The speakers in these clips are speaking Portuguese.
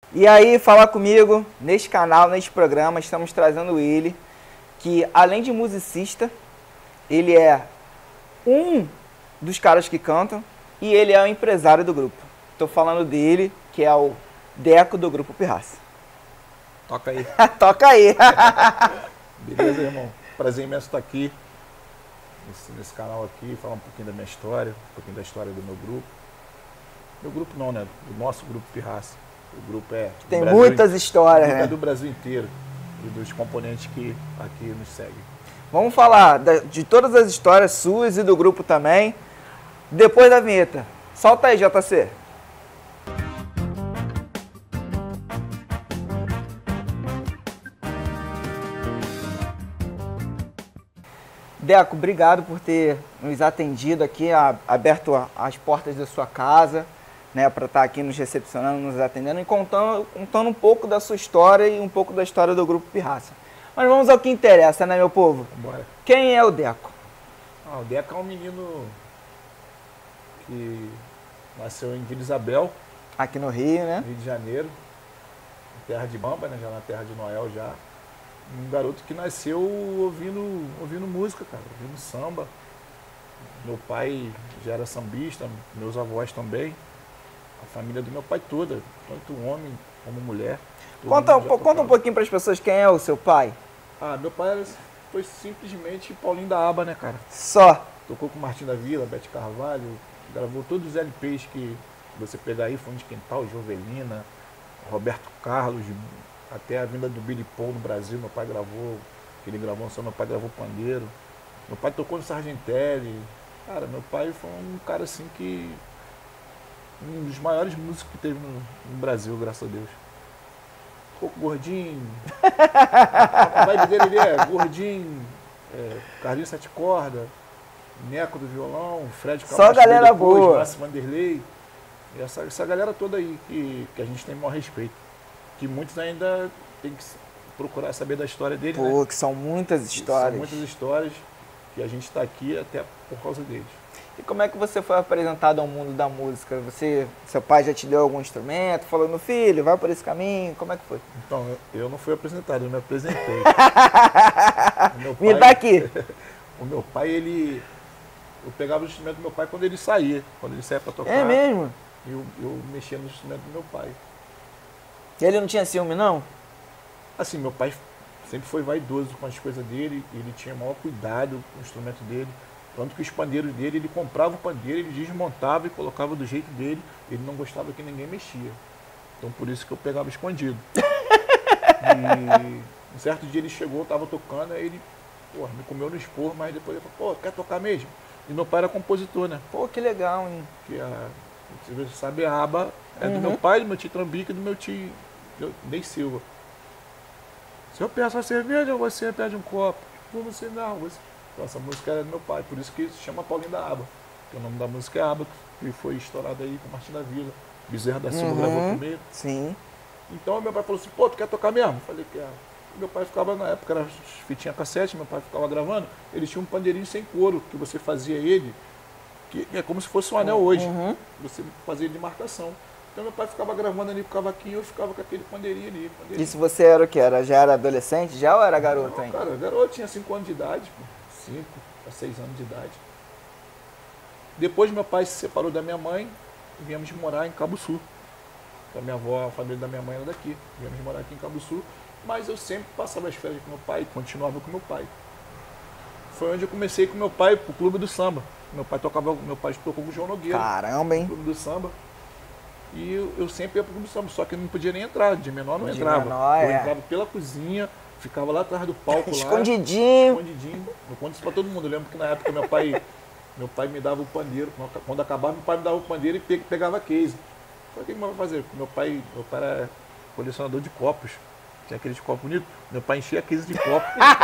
E aí, fala comigo, neste canal, neste programa, estamos trazendo ele, que além de musicista, ele é um dos caras que cantam e ele é o empresário do grupo. Estou falando dele, que é o Deco do Grupo Pirraça. Toca aí. Toca aí. Beleza, irmão? Prazer imenso estar aqui, nesse canal aqui, falar um pouquinho da minha história, um pouquinho da história do meu grupo. Meu grupo não, né? Do nosso Grupo Pirraça. O grupo é... Tem muitas histórias, né? É do Brasil inteiro e dos componentes que aqui nos seguem. Vamos falar de todas as histórias suas e do grupo também, depois da vinheta. Solta aí, JC. Deco, obrigado por ter nos atendido aqui, aberto as portas da sua casa, né, para estar aqui nos recepcionando, nos atendendo e contando um pouco da sua história e um pouco da história do Grupo Pirraça. Mas vamos ao que interessa, né, meu povo? Bora. Quem é o Deco? O Deco é um menino que nasceu em Vila Isabel, Aqui no Rio, né? Rio de Janeiro, terra de Bamba, né, já na terra de Noel já. Um garoto que nasceu ouvindo música, cara, ouvindo samba. Meu pai já era sambista, meus avós também. A família do meu pai toda, tanto homem como mulher. Conta um pouquinho para as pessoas quem é o seu pai. Meu pai foi simplesmente Paulinho da Aba, né, cara? Só. Tocou com Martim da Vila, Bete Carvalho, gravou todos os LPs que você pegar aí, Fundo de Quintal, Jovelina, Roberto Carlos, até a vinda do Billy Paul no Brasil, meu pai gravou, ele gravou só, meu pai gravou pandeiro. Meu pai tocou no Sargentelli. Cara, meu pai foi um cara assim que... um dos maiores músicos que teve no Brasil, graças a Deus. Pouco gordinho. A vibe dele ele é gordinho, Carlinhos Sete Corda, Neco do violão, Fred Camacho. Só galera boa. Márcio Vanderlei. E essa galera toda aí que a gente tem o maior respeito. Que muitos ainda tem que procurar saber da história dele. Pô, né? que são muitas histórias. São muitas histórias que a gente está aqui até por causa deles. E como é que você foi apresentado ao mundo da música? Seu pai já te deu algum instrumento? Falou, meu filho, vai por esse caminho? Como é que foi? Então, eu não fui apresentado, eu me apresentei. Me dá aqui. O meu pai, eu pegava o instrumento do meu pai quando ele saía para tocar. É mesmo? Eu mexia no instrumento do meu pai. E ele não tinha ciúme, não? Assim, meu pai sempre foi vaidoso com as coisas dele, ele tinha o maior cuidado com o instrumento dele. Tanto que os pandeiros dele, ele comprava o pandeiro, ele desmontava e colocava do jeito dele. Ele não gostava que ninguém mexia. Então por isso que eu pegava escondido. E um certo dia ele chegou, estava tocando, aí ele me comeu no esporro, mas depois ele falou, quer tocar mesmo? E meu pai era compositor, né? Pô, que legal, hein? Você sabe, a aba é do meu pai, do meu tio Trambique e do meu tio Ney Silva. Se eu peço uma cerveja, você pede um copo. Você não, Então, essa música era do meu pai, por isso que se chama Paulinho da Aba. O nome da música é Aba, que foi estourada aí com Martim da Vila. Bezerra da Silva gravou primeiro. Sim. Então meu pai falou assim, tu quer tocar mesmo? Eu falei, quero. Meu pai ficava, na época, era fitinha cassete, meu pai ficava gravando, ele tinha um pandeirinho sem couro, que você fazia ele, que é como se fosse um anel hoje. Você fazia de marcação. Então meu pai ficava gravando ali com o cavaquinho, eu ficava com aquele pandeirinho ali. E se você era o que? Já era adolescente já ou era garoto ainda? Cara, garoto tinha 5 anos de idade, 5 a 6 anos de idade. Depois meu pai se separou da minha mãe e viemos morar em Cabo Sul. A minha avó, a família da minha mãe era daqui. Viemos morar aqui em Cabo Sul, mas eu sempre passava as férias com meu pai, continuava com meu pai. Foi onde eu comecei com meu pai pro Clube do Samba. Meu pai tocou com o João Nogueira. Caramba, hein? No Clube do Samba. E eu sempre ia pro Clube do Samba, só que eu não podia nem entrar, de menor não entrava. Eu entrava pela cozinha, ficava lá atrás do palco escondidinho. Escondidinho. Eu conto isso pra todo mundo. Eu lembro que na época meu pai me dava o pandeiro. Quando acabava, meu pai me dava o pandeiro e pegava case. O que vai fazer? Meu pai era colecionador de copos. Tinha aqueles copos bonitos. Meu pai enchia a case de copo.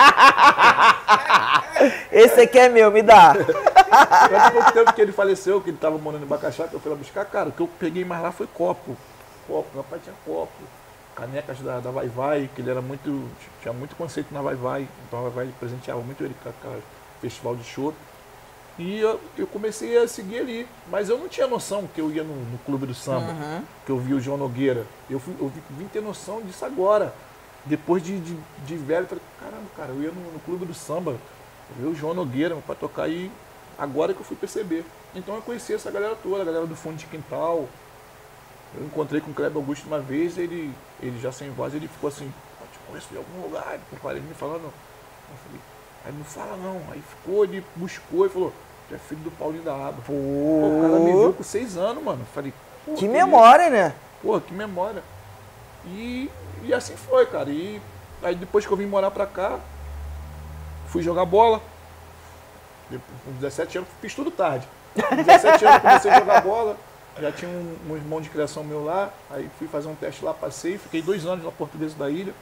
Esse aqui é meu, me dá. Faz pouco tempo que ele faleceu, que ele estava morando em Bacaxá, que eu fui lá buscar. Cara, o que eu peguei mais lá foi copo. Meu pai tinha copo. Canecas da Vai Vai, que ele tinha muito conceito na Vai Vai. Então a Vai Vai presenteava muito ele com o festival de show. E eu comecei a seguir ali. Mas eu não tinha noção que eu ia no clube do samba, que eu vi o João Nogueira. Eu vim ter noção disso agora. Depois de velho, eu falei, caramba, cara, eu ia no clube do samba, eu vi o João Nogueira para tocar aí, agora que eu fui perceber. Então eu conheci essa galera toda, a galera do fundo de quintal. Eu encontrei com o Kleber Augusto uma vez, ele já sem voz, ele ficou assim, eu te conheço de algum lugar, ele me falando. Eu falei, aí não fala não. Aí ficou, ele buscou e falou, tu é filho do Paulinho da Aba. Pô, o cara me viu com 6 anos, mano. Eu falei, que memória, né? Pô, que memória. E assim foi, cara. E aí depois que eu vim morar pra cá, fui jogar bola. Com 17 anos, fiz tudo tarde. Com 17 anos comecei a jogar bola. Já tinha um irmão de criação meu lá. Aí fui fazer um teste lá, passei. Fiquei 2 anos na Portuguesa da Ilha.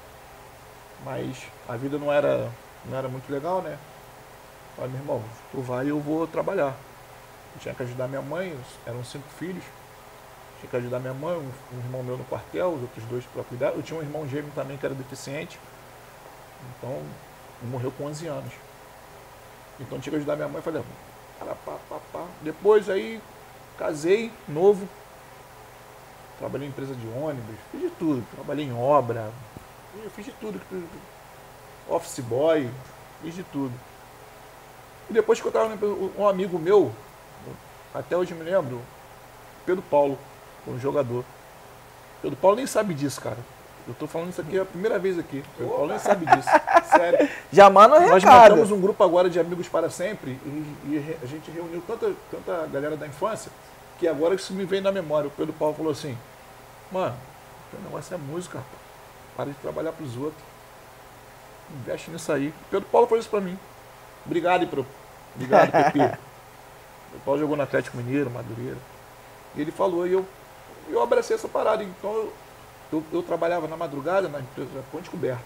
Mas a vida não era muito legal, né? Falei, meu irmão, tu vai e eu vou trabalhar. Eu tinha que ajudar minha mãe, eram 5 filhos. Tinha que ajudar minha mãe, um irmão meu no quartel, os outros 2 para cuidar. Eu tinha um irmão gêmeo também que era deficiente. Então, morreu com 11 anos. Então tinha que ajudar minha mãe. Falei, pá. Depois aí, casei, novo. Trabalhei em empresa de ônibus, fiz de tudo. Trabalhei em obra, eu fiz de tudo. Office boy, fiz de tudo. E depois que eu estava um amigo meu, até hoje me lembro, Pedro Paulo, um jogador. Pedro Paulo nem sabe disso, cara. Eu tô falando isso aqui a primeira vez aqui. Pedro Paulo nem sabe disso. Sério. Já manda um recado. Nós montamos um grupo agora de amigos para sempre e a gente reuniu tanta galera da infância que agora isso me vem na memória. O Pedro Paulo falou assim, mano, o negócio é música, rapaz. Para de trabalhar pros outros. Investe nisso aí. O Pedro Paulo falou isso pra mim. Obrigado, Pepe. O Paulo jogou no Atlético Mineiro, Madureira. E ele falou, e eu abracei essa parada. Então eu trabalhava na madrugada na empresa Ponte Coberta.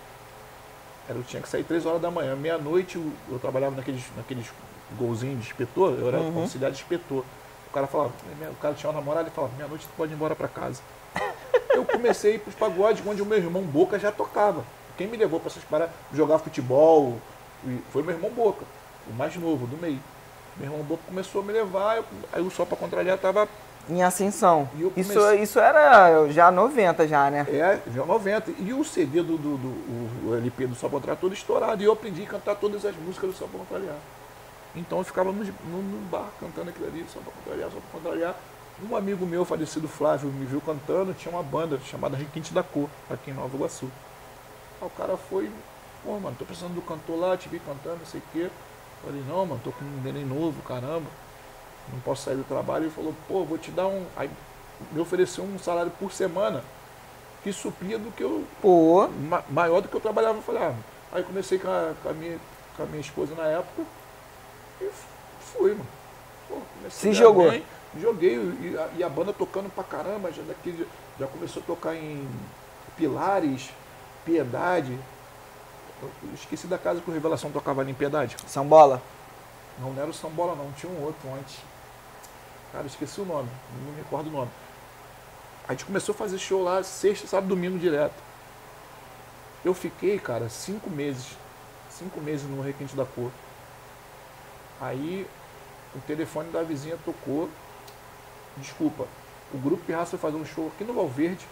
Eu tinha que sair 3 horas da manhã. Meia-noite eu trabalhava naqueles golzinhos de inspetor, eu era auxiliar de inspetor. O cara falava, o cara tinha uma namorada e falava, meia-noite tu pode ir embora pra casa. Eu comecei a ir pros pagodes onde o meu irmão Boca já tocava. Quem me levou para essas paradas, jogar futebol, foi meu irmão Boca, o mais novo, do meio. Meu irmão Boca começou a me levar, aí o Só Pra Contrariar tava em ascensão. Isso era já 90 já, né? Já 90. E o CD o LP do Só Pra Contrariar todo estourado. E eu aprendi a cantar todas as músicas do Só Pra Contrariar. Então eu ficava no bar cantando aquilo ali, Só Pra Contrariar, Só Pra Contrariar. Um amigo meu, falecido Flávio, me viu cantando, tinha uma banda chamada Requinte da Cor, aqui em Nova Iguaçu. Aí o cara foi, pô, mano, tô precisando do cantor lá, te vi cantando, não sei o quê. Falei, não, mano, tô com um neném novo, caramba, não posso sair do trabalho. Ele falou, pô, vou te dar um... Aí me ofereceu um salário por semana que suplia do que eu... Pô. Maior do que eu trabalhava. Eu falei, aí comecei com a minha esposa na época e fui, mano. Pô, se jogou. Bem, joguei e a banda tocando pra caramba, já começou a tocar em Pilares, Piedade. Eu esqueci da casa que o Revelação tocava ali em Piedade. São Bola? Não era o São Bola não, tinha um outro antes. Cara, esqueci o nome, não me recordo o nome. A gente começou a fazer show lá sexta, sábado, domingo direto. Eu fiquei, cara, 5 meses. 5 meses no Requinte da Cor. Aí o telefone da vizinha tocou. Desculpa, o grupo Pirraça foi fazer um show aqui no Valverde,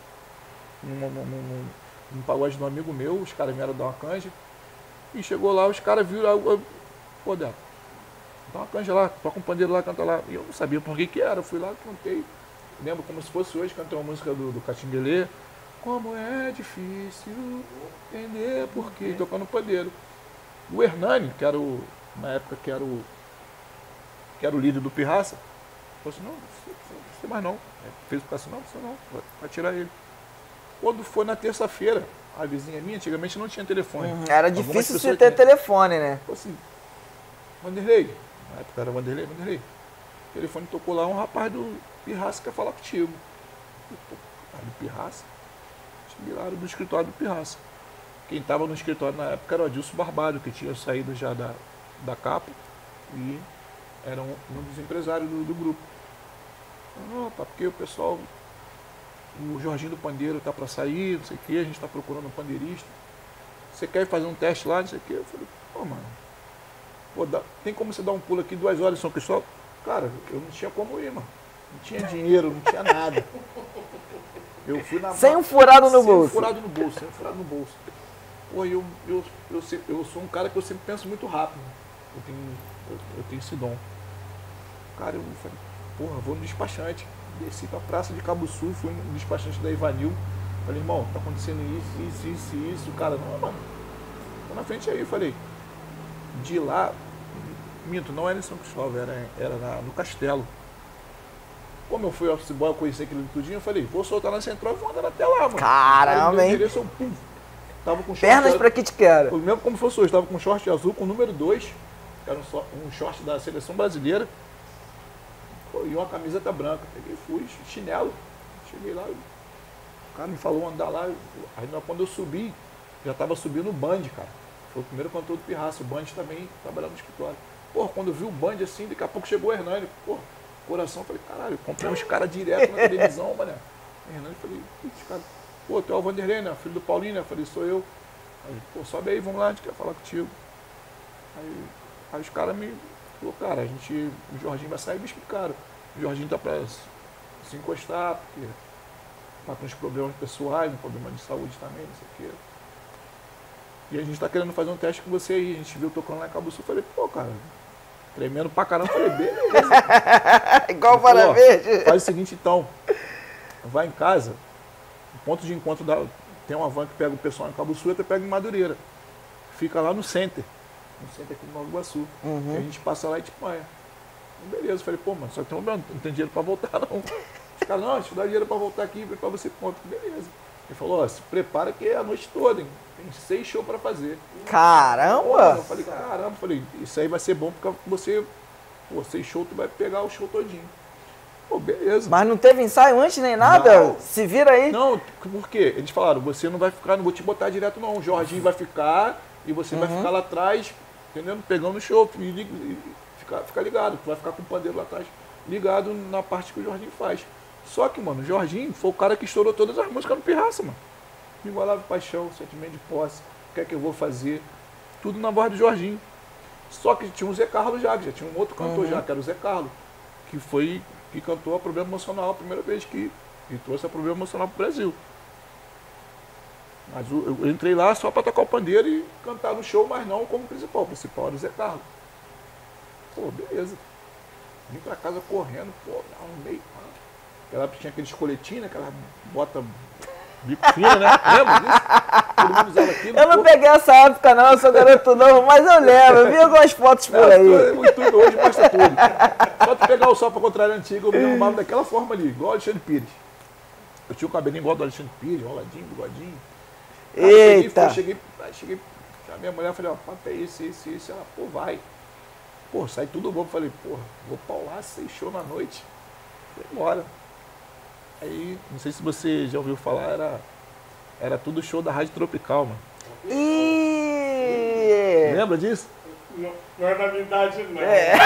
num pagode de um amigo meu, os caras vieram dar uma canja, e chegou lá, os caras viram, pô, Deco, dá uma canja lá, toca um pandeiro lá, canta lá. E eu não sabia por que era, eu fui lá, cantei, lembro como se fosse hoje, cantei uma música do Catinguelê, como é difícil entender por quê, tocando pandeiro. O Hernani, na época que era o líder do Pirraça, falou assim, não sei mais não. Fez o cara assim, não, você não, vai tirar ele. Quando foi na terça-feira, a vizinha minha, antigamente não tinha telefone. Era difícil você ter telefone, né? Falou assim, Vanderlei, na época era Vanderlei, o telefone tocou lá, um rapaz do Pirraça quer falar contigo. Do Pirraça? Tiraram do escritório do Pirraça. Quem estava no escritório na época era o Adilson Barbado, que tinha saído já da capa e era um dos empresários do grupo. Não, tá, porque o pessoal, o Jorginho do Pandeiro tá para sair, não sei o que, a gente está procurando um pandeirista. Você quer fazer um teste lá, não sei o que? Eu falei, pô, mano, Pô, tem como você dar um pulo aqui 2 horas em São Cristóvão? Cara, eu não tinha como ir, mano. Não tinha dinheiro, não tinha nada. Eu fui na Sem um furado no bolso. Sem um furado no bolso, sem um furado no bolso. Pô, eu sou um cara que eu sempre penso muito rápido. Eu tenho esse dom. Cara, eu falei, porra, vou no despachante. Desci pra praça de Cabo Sul, fui no despachante da Ivanil. Falei, irmão, tá acontecendo isso. Cara, não, mano. Tô na frente aí, falei. De lá, minto, não era em São Cristóvão, era no Castelo. Como eu fui office boy, eu conheci aquilo tudinho, eu falei, vou soltar na central e vou andar até lá, mano. Caramba, hein? Endereço, pum, tava com Pernas pra que te quero. Eu lembro como fosse hoje, tava com um short azul com o número 2, que era um short da seleção brasileira, e uma camiseta branca. Peguei, fui, chinelo. Cheguei lá, o cara me falou andar lá. Aí quando eu subi, já tava subindo o Band, cara. Foi o primeiro cantor do Pirraça. O Band também trabalhava no escritório. Porra, quando eu vi o Band assim, daqui a pouco chegou o Hernani. Porra, coração, falei, caralho, comprei uns caras direto na televisão, mané. O Hernani, falei, putz, cara, pô, tu é o Vanderlei, né? Filho do Paulinho, né? Falei, sou eu. Aí, pô, sobe aí, vamos lá, a gente quer falar contigo. Aí os caras me falou, cara, o Jorginho vai sair e me explicaram. O Jorginho tá pra se encostar, porque tá com uns problemas pessoais, um problema de saúde também, não sei o quê. E a gente tá querendo fazer um teste com você aí. A gente viu tocando lá em Cabo Sul. Falei, pô, cara, tremendo pra caramba. Falei, beleza. Igual o Para Verde. Faz o seguinte, então. Vai em casa. O ponto de encontro tem uma van que pega o pessoal em Cabo Sul e até pega em Madureira. Fica lá no center. No center aqui no Nova Iguaçu. Uhum. E a gente passa lá e te apanha. Beleza. Falei, pô, mano, só que não tem dinheiro pra voltar, não. Os caras, não, a gente dá dinheiro pra voltar aqui, pra você ponto. Beleza. Ele falou, ó, se prepara que é a noite toda, hein? Tem 6 shows pra fazer. Caramba! Eu falei, caramba, isso aí vai ser bom porque você, pô, 6 shows, tu vai pegar o show todinho. Pô, beleza. Mas não teve ensaio antes nem nada? Não. Se vira aí. Não, por quê? Eles falaram, você não vai ficar, não vou te botar direto não. O Jorginho vai ficar e você vai ficar lá atrás, entendeu? Pegando o show. E fica ligado, tu vai ficar com o pandeiro lá atrás, ligado na parte que o Jorginho faz. Só que, mano, o Jorginho foi o cara que estourou todas as músicas no Pirraça, mano. Igualava Paixão, Sentimento de Posse, O que é que eu vou fazer? Tudo na voz do Jorginho. Só que tinha o Zé Carlos já tinha um outro cantor já, que era o Zé Carlos, que cantou a Problema Emocional a primeira vez que trouxe a Problema Emocional pro Brasil. Mas eu entrei lá só para tocar o pandeiro e cantar no show, mas não como principal. O principal era o Zé Carlos. Pô, beleza. Vim pra casa correndo, pô, arrumei. Ela tinha aqueles coletinhos, né? Aquela bota bico fina, né? Lembra disso? Todo mundo usava aquilo. Eu não peguei essa época não, eu sou garoto novo, mas eu lembro, eu vi algumas fotos por aí. Hoje mostra tudo. Só tu pegar o Sol pra Contrário antigo, eu me arrumava daquela forma ali, igual o Alexandre Pires. Eu tinha o cabelinho igual do Alexandre Pires, enroladinho, bigodinho. Eita! Cheguei, a minha mulher, falei, ó, papo é isso. Ela, pô, vai. Pô, sai tudo bom. Falei, porra, vou paular 6 shows na noite. Foi embora. Aí, não sei se você já ouviu falar, era tudo show da Rádio Tropical, mano. Lembra disso? Não é da minha idade, não.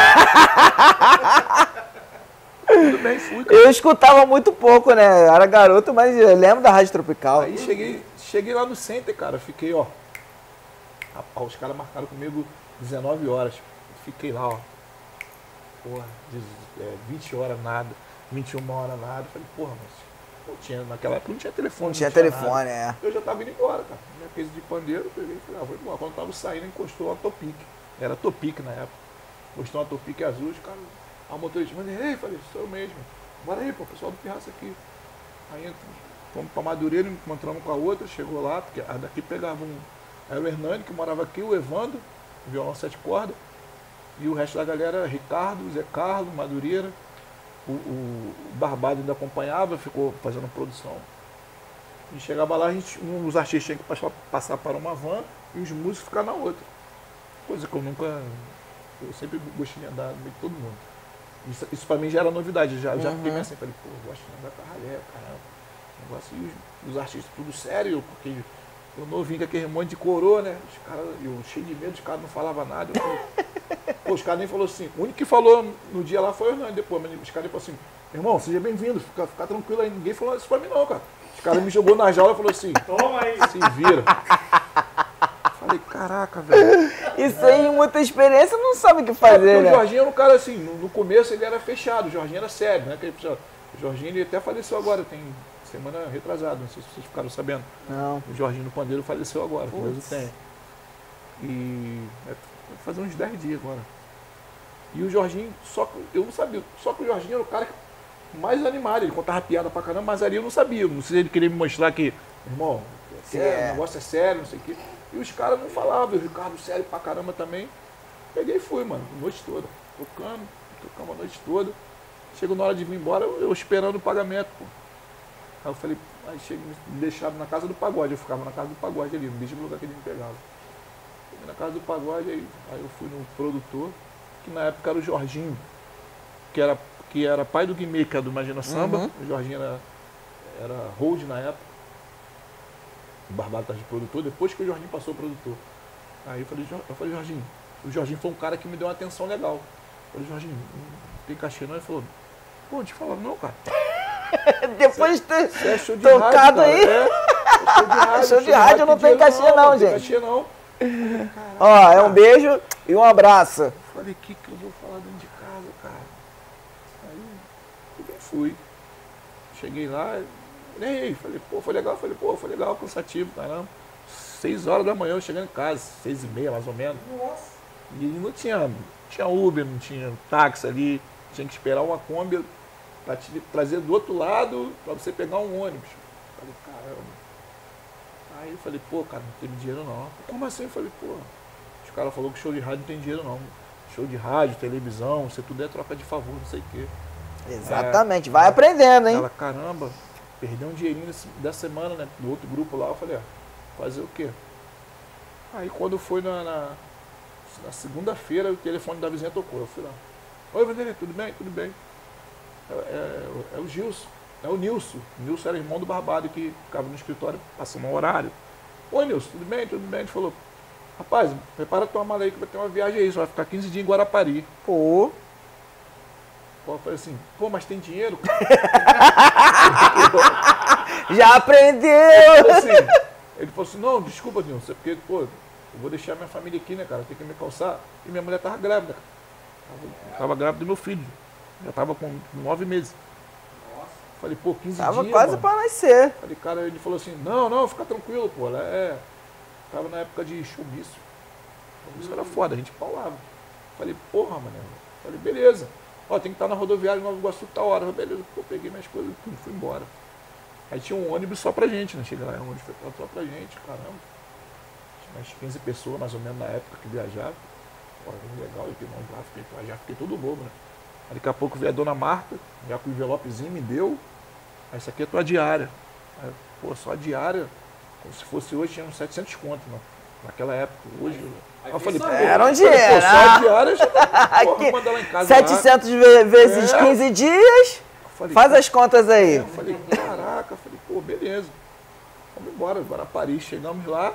Tudo bem, fui, cara. Eu escutava muito pouco, né? Eu era garoto, mas eu lembro da Rádio Tropical. Aí cheguei lá no Center, cara. Fiquei, ó. Os caras marcaram comigo 19 horas. Fiquei lá, ó. Porra, 20 horas nada. 21 horas nada. Falei, porra, mas naquela época não tinha telefone. Não tinha telefone, nada. Eu já tava indo embora, cara. Minha case de pandeiro, eu peguei e falei, vou embora. Quando eu tava saindo, encostou uma Topic. Era Topic na época. Encostou uma Topic azul, os caras. A motorista, ei, falei, sou eu mesmo. Bora aí, pô, pessoal do Pirraça aqui. Aí fomos pra Madureira, encontramos com a outra, chegou lá, porque a daqui pegava era o Hernani, que morava aqui, o Evandro, violão 7 cordas. E o resto da galera, Ricardo, Zé Carlos, Madureira. O Barbado ainda acompanhava, ficou fazendo produção. E chegava lá, um dos artistas tinha que passar para uma van e os músicos ficar na outra. Coisa que eu sempre gostei de andar no meio de todo mundo. Isso pra mim já era novidade, já fiquei meio assim, falei, pô, eu gosto de andar com a ralé, caramba. Negócio, e os artistas tudo sério, porque eu novinho com aquele monte de coroa, né? Os caras, eu cheio de medo, os caras não falavam nada. Pô, os caras nem falaram assim. O único que falou no dia lá foi o Hernani depois, mas os caras falaram assim, irmão, seja bem-vindo, fica tranquilo aí. Ninguém falou isso pra mim não, cara. Os caras me jogou na jaula e falou assim, toma aí. Se vira. Falei, caraca, velho. E sem muita experiência não sabe o que Porque fazer, o né? Jorginho era um cara assim, no começo ele era fechado, o Jorginho era sério, né? O Jorginho ele até faleceu agora, tem semana retrasada, não sei se vocês ficaram sabendo. Não. O Jorginho do Pandeiro faleceu agora, que Deus o Putz. tenha. E vai fazer uns 10 dias agora. E o Jorginho, eu não sabia, só que o Jorginho era o cara mais animado, ele contava piada pra caramba, mas ali eu não sabia, não sei se ele queria me mostrar que, irmão, o negócio é sério, não sei o quê. E os caras não falavam, o Ricardo sério pra caramba também. Peguei e fui, mano, a noite toda, tocamos a noite toda. Chegou na hora de vir embora, eu esperando o pagamento, pô. Aí eu falei, aí cheguei, me deixaram na casa do pagode, eu ficava na casa do pagode ali, no mesmo lugar que ele me pegava. Cheguei na casa do pagode, aí eu fui no produtor, que na época era o Jorginho, que era pai do Guimê, que era do Imagina Samba. Uhum. O Jorginho era hold na época. O Barbado estava de produtor, depois que o Jorginho passou o produtor. Aí eu falei, Jorginho, o Jorginho foi um cara que me deu uma atenção legal. Eu falei, Jorginho, não tem cachê não? Ele falou, pô, não te falaram não, cara. Depois de ter Você é show de tocado rádio, aí. É Show de rádio não tem cachê não, gente. Não tem cachê não. Ó, é um beijo e um abraço. Falei, o que eu vou falar dentro de casa, cara? Aí, eu fui. Cheguei lá, nem falei, pô, foi legal, cansativo, caramba. 6 horas da manhã eu chegando em casa, 6h30 mais ou menos. Nossa. E não tinha Uber, não tinha táxi ali, tinha que esperar uma Kombi pra te trazer do outro lado pra você pegar um ônibus. Falei, caramba. Aí eu falei, pô, cara, não tem dinheiro não. Como assim? Eu falei, pô, os caras falaram que show de rádio não tem dinheiro não. Show de rádio, televisão, se tudo é troca de favor, não sei o quê. Exatamente, vai aprendendo, hein? Ela, caramba, perdeu um dinheirinho da semana, né? Do outro grupo lá, eu falei, fazer o quê? Aí quando foi na segunda-feira, o telefone da vizinha tocou, eu fui lá. Oi, Vanderlei, tudo bem? Tudo bem. É o Gilson, é o Nilson. O Nilson era irmão do Barbado que ficava no escritório passando um horário. Oi, Nilson, tudo bem? Tudo bem? Ele falou, rapaz, prepara tua mala aí que vai ter uma viagem aí, você vai ficar 15 dias em Guarapari. Pô. Pô, eu falei assim, pô, mas tem dinheiro? Já aprendeu! Ele falou assim, não, desculpa, Nilson, porque, pô, eu vou deixar minha família aqui, né, cara, tem que me calçar. E minha mulher tava grávida, cara. Tava grávida do meu filho. Já tava com 9 meses. Falei, pô, 15 Tava dias, quase mano. pra nascer. Falei, cara, ele falou assim, não, fica tranquilo, pô. Ela tava na época de showbiz. Isso era foda, a gente paulava. Falei, porra, mano. Falei, beleza. Ó, tem que estar na rodoviária de Nova Iguaçu tal hora. Falei, beleza, pô, peguei minhas coisas e tudo, fui embora. Aí tinha um ônibus só pra gente, né? Chega lá, um ônibus só pra gente, caramba. Tinha umas 15 pessoas, mais ou menos, na época que viajavam. Pô, legal, eu fiquei todo bobo, né? Aí daqui a pouco veio a dona Marta, já com o envelopezinho, me deu. Aí, isso aqui é tua diária. Aí, pô, só a diária, como se fosse hoje, tinha uns 700 conto, né? Naquela época. Hoje. Aí eu falei, pô, era um dinheiro. Pô, só a diária já porra, manda lá em casa. 700 vezes 15 dias. Falei, Faz as contas aí. Eu falei, caraca, pô, beleza. Vamos embora, Paris. Chegamos lá.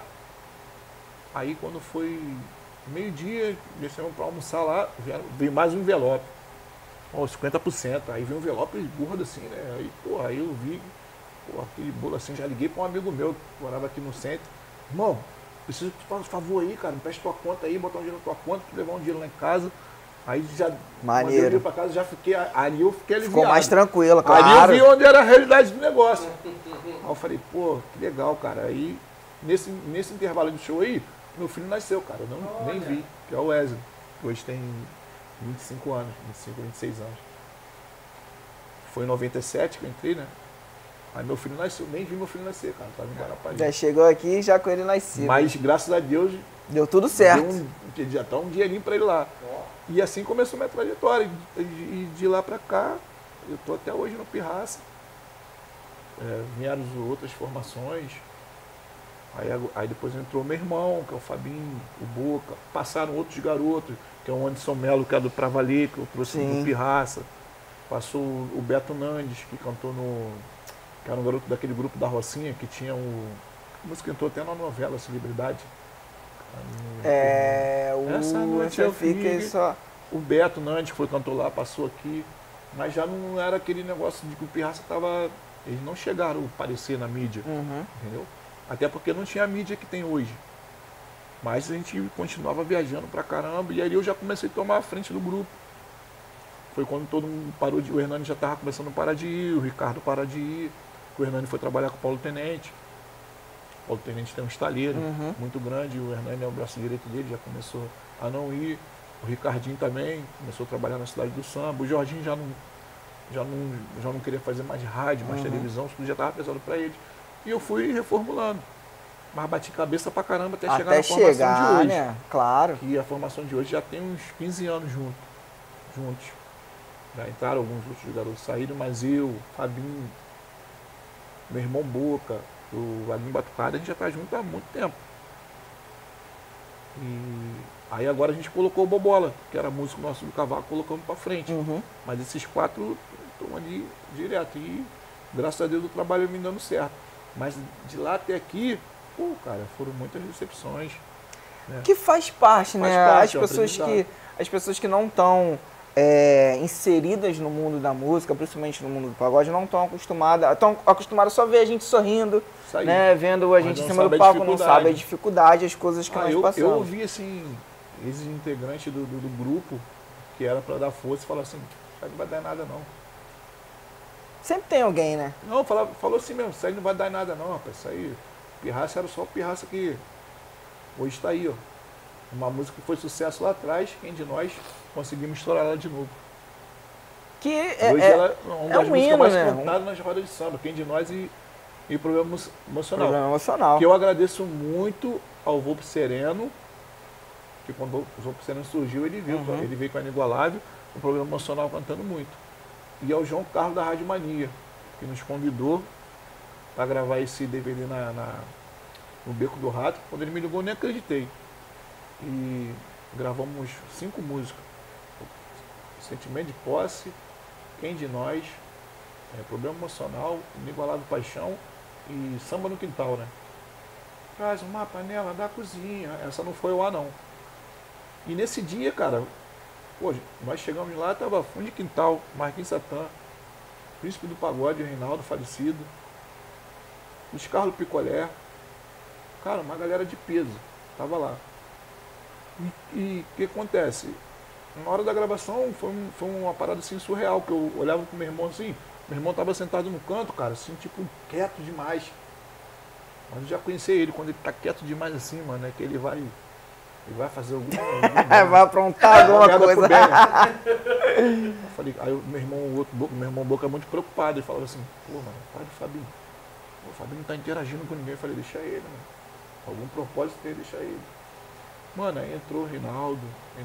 Aí quando foi meio-dia, descemos para almoçar lá, veio mais um envelope. Ó, 50%. Aí veio um envelope gordo assim, né? Aí, porra, aí eu vi, porra, aquele bolo assim, já liguei para um amigo meu que morava aqui no centro. Irmão, preciso que tu faça um favor aí, cara, me preste tua conta aí, botar um dinheiro na tua conta, tu levar um dinheiro lá em casa. Aí já mandei o dinheiro pra casa, já fiquei, ali eu fiquei aliviado. Ficou mais tranquilo, claro. Ali eu vi onde era a realidade do negócio. Aí eu falei, pô, que legal, cara. Aí, nesse intervalo de show aí, meu filho nasceu, cara, eu nem vi, que é o Wesley, que hoje tem 25 anos, 25, 26 anos. Foi em 97 que eu entrei, né? Aí meu filho nasceu, nem vi meu filho nascer, cara, tava em Guarapari. Já chegou aqui já com ele nascido. Mas, graças a Deus, deu tudo certo. Já tá um dinheirinho pra ele lá. E assim começou minha trajetória. E de lá pra cá, eu tô até hoje no Pirraça. Vieram outras formações. Aí depois entrou meu irmão, que é o Fabinho, o Boca. Passaram outros garotos, que é o Anderson Melo, que é do Pra Valer, que eu trouxe no Pirraça. Passou o Beto Nandes, que cantou que era um garoto daquele grupo da Rocinha, que tinha a música entrou até na novela Celebridade. Essa noite eu fiquei só. O Beto Nandes foi cantor lá, passou aqui, mas já não era aquele negócio de que o Pirraça tava. Eles não chegaram a aparecer na mídia, entendeu? Até porque não tinha a mídia que tem hoje. Mas a gente continuava viajando pra caramba, e aí eu já comecei a tomar a frente do grupo. Foi quando todo mundo parou de ir, o Hernani já estava começando a parar de ir, o Ricardo parar de ir, o Hernani foi trabalhar com o Paulo Tenente. O Paulo Tenente tem um estaleiro muito grande, o Hernani é o braço direito dele, já começou a não ir. O Ricardinho também começou a trabalhar na cidade do samba. O Jorginho já não queria fazer mais rádio, mais televisão, tudo já estava pesado para ele. E eu fui reformulando. Mas bati cabeça pra caramba até chegar na formação de hoje. Né? Claro. E a formação de hoje já tem uns 15 anos juntos. Já entraram alguns outros garotos, saíram, mas eu, Fabinho, meu irmão Boca, o Vaguinho Batucada, a gente já está junto há muito tempo. E aí agora a gente colocou o Bobola, que era músico nosso do cavaco, colocamos para frente. Mas esses 4 estão ali direto. E graças a Deus o trabalho me dando certo. Mas de lá até aqui, pô, cara, foram muitas decepções. Né? Que faz parte, né? Parte, as pessoas que não estão inseridas no mundo da música, principalmente no mundo do pagode, não estão acostumadas só a ver a gente sorrindo, né? Vendo a gente em cima do palco, não sabe a dificuldade, as coisas que nós passamos. Eu ouvi, assim, ex-integrante do grupo, que era para dar força, e falar assim, não vai dar nada não. Sempre tem alguém, né? Não, falou assim mesmo, isso aí não vai dar nada não, rapaz, isso aí, Pirraça era só o Pirraça que hoje está aí, ó. Uma música que foi sucesso lá atrás, quem de nós conseguimos estourar ela de novo. Que hoje ela é uma das músicas mais né? cantadas nas rodas de samba, quem de nós e Problema Emocional. Problema Emocional. Que eu agradeço muito ao Volpe Sereno, que quando o Volpe Sereno surgiu, ele veio com a Inigualável, o Problema Emocional cantando muito. E ao João Carlos da Rádio Mania, que nos convidou para gravar esse DVD no Beco do Rato. Quando ele me ligou, eu nem acreditei. E gravamos 5 músicas. Sentimento de Posse, Quem de Nós, Problema Emocional, Inigualável Paixão e Samba no Quintal, né? Traz uma panela da cozinha. Essa não foi o ar, não. E nesse dia, cara, pô, nós chegamos lá, tava Fundo de Quintal, Marquinhos Satã, Príncipe do Pagode, Reinaldo, falecido, Luiz Carlos Picolé, cara, uma galera de peso, tava lá. E o que acontece? Na hora da gravação foi uma parada assim surreal, que eu olhava pro meu irmão assim, meu irmão tava sentado no canto, cara, assim, tipo, quieto demais. Mas eu já conheci ele, quando ele tá quieto demais assim, mano, é que ele vai fazer algum vai aprontar alguma coisa. Eu falei, aí meu irmão Boca é muito preocupado, ele falava assim, pô, mano, pai do Fabinho. O Fabinho não tá interagindo com ninguém. Eu falei, deixa ele, mano. Algum propósito dele, deixa ele. Mano, aí entrou o Reinaldo,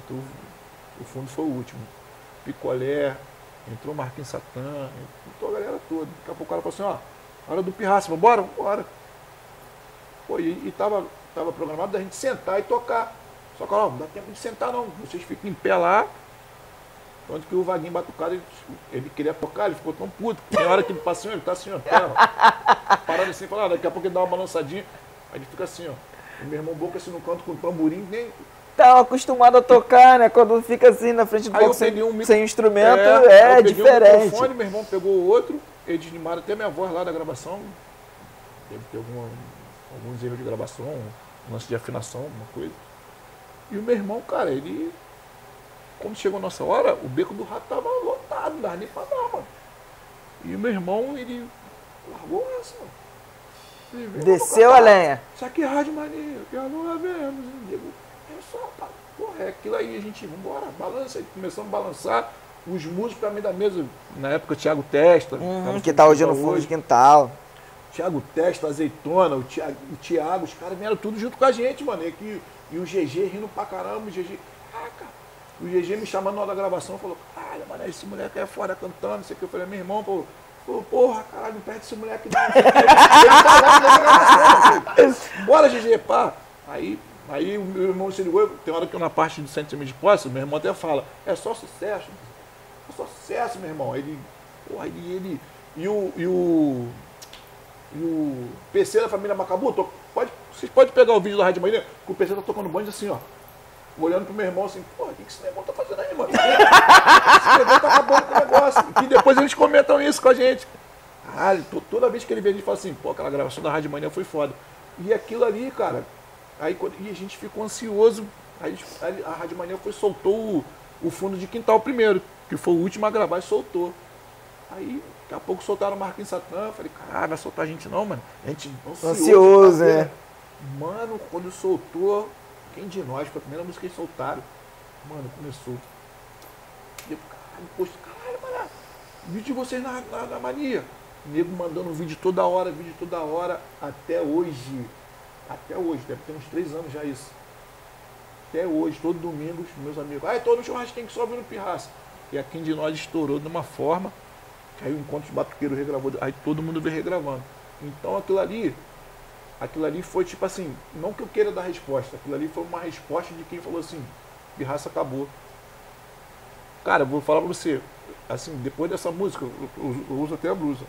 o fundo foi o último. Picolé, entrou o Marquinhos Satã, entrou a galera toda. Daqui a pouco o cara falou assim, ó, hora do Pirraça, vambora? Vambora. Pô, e tava programado da gente sentar e tocar. Só que, ó, não dá tempo de sentar não, vocês ficam em pé lá. Tanto que o Vaguinho Batucado, ele queria tocar, ele ficou tão puto. Tem hora que ele passa assim, ele tá assim, ó, parando assim, falando, daqui a pouco ele dá uma balançadinha, aí ele fica assim, ó. O meu irmão Boca assim no canto com o tamborim, nem... Tá acostumado a tocar, né? Quando fica assim na frente do palco sem instrumento, é diferente. Um microfone, meu irmão pegou o outro, eles deslimaram até minha voz lá da gravação. Deve ter alguns erros de gravação, um lance de afinação, alguma coisa. E o meu irmão, cara, ele... Quando chegou a nossa hora, o Beco do Rato tava lotado, não dava nem pra dar, mano. E o meu irmão, ele largou essa, mano. Desceu a lenha. Isso aqui é Rádio Mania, que a lua vemos. É só, porra, é aquilo aí, a gente, vambora, balança. Aí começamos a balançar. Os músicos também da mesa, na época, o Thiago Testa. Que tá hoje no Fundo de Quintal. Thiago Testa, Azeitona, o Thiago, os caras vieram tudo junto com a gente, mano. E o GG rindo pra caramba, o GG... O GG me chamando na hora da gravação, falou, caralho, mano, esse moleque é fora cantando, não sei o que. Eu falei, meu irmão, pô, porra, caralho, não perde esse moleque não. Ele falava na gravação, bora, GG, pá. Aí o meu irmão se ligou, tem hora que eu na parte do sentimento de posse, meu irmão até fala, é só sucesso, meu irmão. Ele, porra, e o PC da família Macabu, vocês podem pegar o vídeo da Rádio Mania, que o PC tá tocando banjo assim, ó. Olhando pro meu irmão assim, porra, o que esse negócio tá fazendo aí, mano? Esse negócio tá acabando com o negócio. E depois eles comentam isso com a gente. Caralho, toda vez que ele vê, a gente fala assim, pô, aquela gravação da Rádio Mania foi foda. E aquilo ali, cara, E a gente ficou ansioso. Aí a Rádio Mania soltou o fundo de quintal primeiro, que foi o último a gravar e soltou. Aí, daqui a pouco soltaram o Marquinhos Satã. Falei, caralho, vai soltar a gente não, mano? A gente ansioso, né? Mano, quando soltou, quem de nós, foi a primeira música que eles soltaram. Mano, começou. E eu, caralho, mano, vídeo de vocês na Mania. Nego mandando vídeo toda hora, até hoje. Até hoje, deve ter uns 3 anos já isso. Até hoje, todo domingo, meus amigos, tô no churrasquinho que só ouvindo Pirraça. E a Quem de Nós estourou de uma forma, que aí o Encontro de Batuqueiro regravou, aí todo mundo veio regravando. Então aquilo ali foi tipo assim, não que eu queira dar resposta, aquilo ali foi uma resposta de quem falou assim, Pirraça acabou. Cara, eu vou falar pra você, assim, depois dessa música, eu uso até a blusa.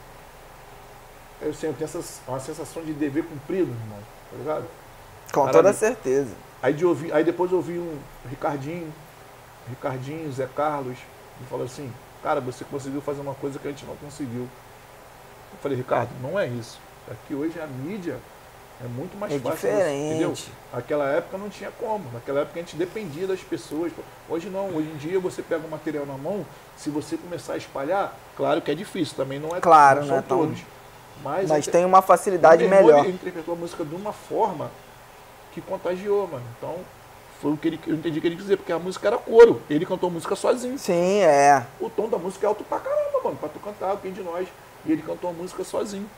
Eu tenho uma sensação de dever cumprido, irmão, tá ligado? Com toda certeza. Aí depois eu ouvi um Ricardinho, Zé Carlos, e falou assim, cara, você conseguiu fazer uma coisa que a gente não conseguiu. Eu falei, Ricardo, não é isso. Aqui hoje a mídia é muito mais fácil. Diferente. Entendeu? Naquela época não tinha como. Naquela época a gente dependia das pessoas. Hoje não. Hoje em dia você pega o material na mão, se você começar a espalhar, claro que é difícil, também não é claro, não são todos. Mas tem uma facilidade melhor. Ele interpretou a música de uma forma que contagiou, mano. Então, foi o que eu entendi que ele quis dizer, porque a música era coro. Ele cantou a música sozinho. Sim, é. O tom da música é alto pra caramba, mano, pra tu cantar, Quem de Nós. E ele cantou a música sozinho.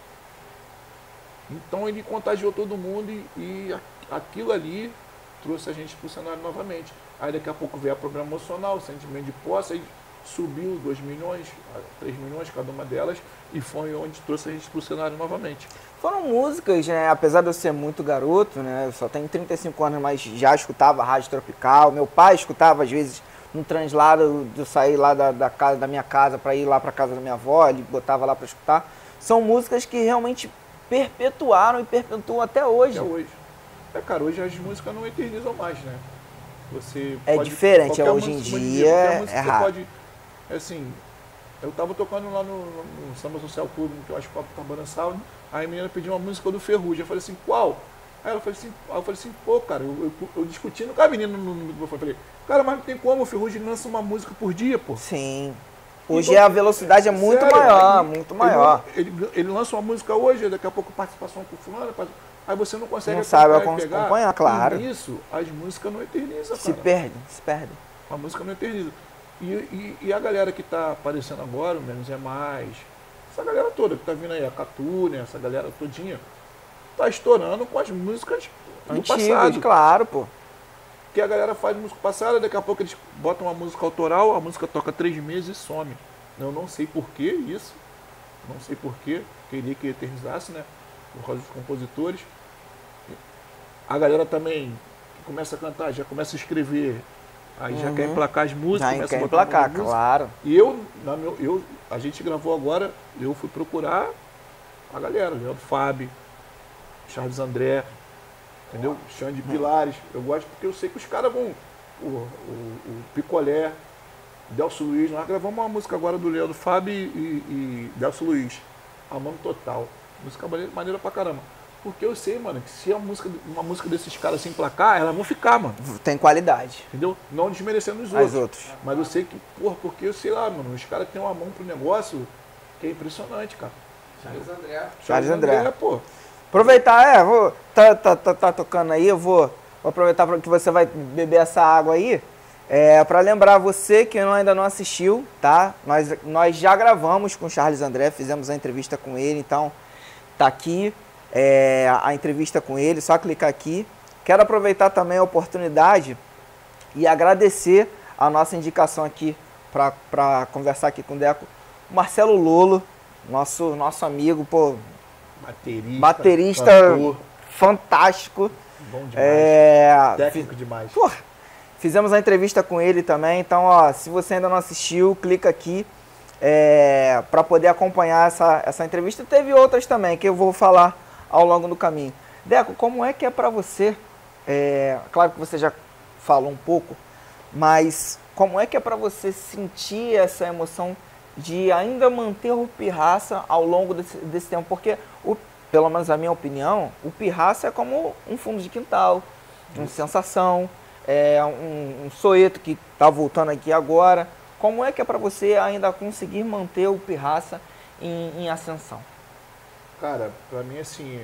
Então ele contagiou todo mundo e aquilo ali trouxe a gente pro cenário novamente. Aí daqui a pouco veio a programa emocional, o sentimento de posse, aí subiu 2 milhões, 3 milhões cada uma delas, e foi onde trouxe a gente pro cenário novamente. Foram músicas, né, apesar de eu ser muito garoto, né, eu só tenho 35 anos, mas já escutava Rádio Tropical, meu pai escutava às vezes no translado, de eu sair lá da minha casa para ir lá para casa da minha avó, ele botava lá para escutar. São músicas que realmente perpetuaram e perpetuam até hoje. Até hoje. Cara, hoje as músicas não eternizam mais, né? Você é pode, diferente, hoje em dia é raro. Pode, assim, eu tava tocando lá no Samba Social Clube, que eu acho que tá balançado, aí a menina pediu uma música do Ferrugem, eu falei assim, qual? Aí eu falei assim, pô, cara, eu discutindo com a menina no microfone, eu falei, cara, mas não tem como, o Ferrugem lança uma música por dia, pô. Sim. Hoje então, a velocidade é muito maior, muito maior. Ele lança uma música hoje, daqui a pouco participação com fulano, aí você não consegue acompanhar, claro. E isso, as músicas não eternizam, se perde. A música não eterniza. E a galera que tá aparecendo agora, o Menos é Mais, essa galera toda que tá vindo aí, a Catu, né, essa galera todinha, tá estourando com as músicas do passado. Claro, pô. Que a galera faz música passada, daqui a pouco eles botam uma música autoral, a música toca 3 meses e some. Eu não sei por que isso, não sei por que, queria que eternizasse, né, por causa dos compositores. A galera também começa a cantar, já começa a escrever, aí já quer emplacar as músicas, já quer emplacar, claro. E a gente gravou agora, eu fui procurar a galera, Leandro Fábio, Charles André, entendeu? Xande Pilares, eu gosto porque eu sei que os caras vão, o Picolé, Delcio Luiz, nós gravamos uma música agora do Leandro Fábio e Delcio Luiz, Amando Total, música maneira pra caramba. Porque eu sei, mano, que se uma música desses caras se emplacar, elas vão ficar, mano. Tem qualidade. Entendeu? Não desmerecendo os outros. Mas eu sei que, porra, porque eu sei lá, mano, os caras têm uma mão pro negócio que é impressionante, cara. Charles André, pô. Aproveitar, tá tocando aí, eu vou aproveitar que você vai beber essa água aí. Para lembrar você que ainda não assistiu, tá? Nós já gravamos com o Charles André, fizemos a entrevista com ele, então tá aqui. A entrevista com ele, só clicar aqui. Quero aproveitar também a oportunidade e agradecer a nossa indicação aqui para conversar aqui com o Deco, o Marcelo Lolo, nosso amigo, pô, baterista cantor, fantástico, bom demais, técnico demais. Pô, fizemos a entrevista com ele também, então ó, se você ainda não assistiu, clica aqui para poder acompanhar essa entrevista. Teve outras também que eu vou falar ao longo do caminho. Deco, como é que é para você, claro que você já falou um pouco, mas como é que é para você sentir essa emoção de ainda manter o Pirraça ao longo desse tempo? Porque pelo menos a minha opinião, o Pirraça é como um fundo de quintal, uma sensação, um Soeto que está voltando aqui agora. Como é que é para você ainda conseguir manter o Pirraça em ascensão? Cara, pra mim, assim,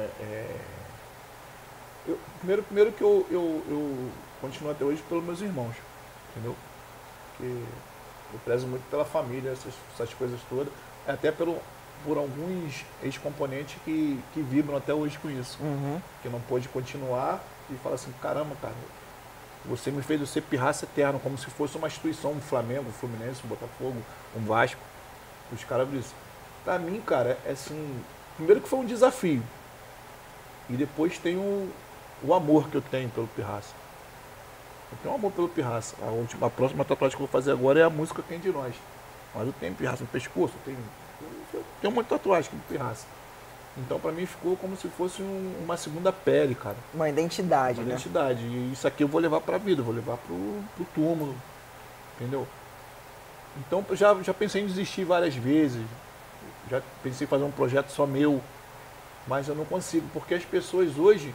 primeiro que eu continuo até hoje pelos meus irmãos, entendeu? Porque eu prezo muito pela família, essas coisas todas, até por alguns ex-componentes que vibram até hoje com isso, que não pôde continuar e fala assim, caramba, cara, você me fez eu ser Pirraça eterno, como se fosse uma instituição, um Flamengo, um Fluminense, um Botafogo, um Vasco, os caras dizem. Pra mim, cara, é assim, primeiro que foi um desafio, e depois tem o amor que eu tenho pelo Pirraça. Eu tenho um amor pelo Pirraça. A próxima tatuagem que eu vou fazer agora é a música Quem de Nós. Mas eu tenho Pirraça no pescoço, eu tenho muita tatuagem com Pirraça. Então pra mim ficou como se fosse uma segunda pele, cara. Uma identidade, Uma né? identidade. E isso aqui eu vou levar pra vida, eu vou levar pro túmulo. Entendeu? Então já pensei em desistir várias vezes. Já pensei em fazer um projeto só meu. Mas eu não consigo, porque as pessoas hoje...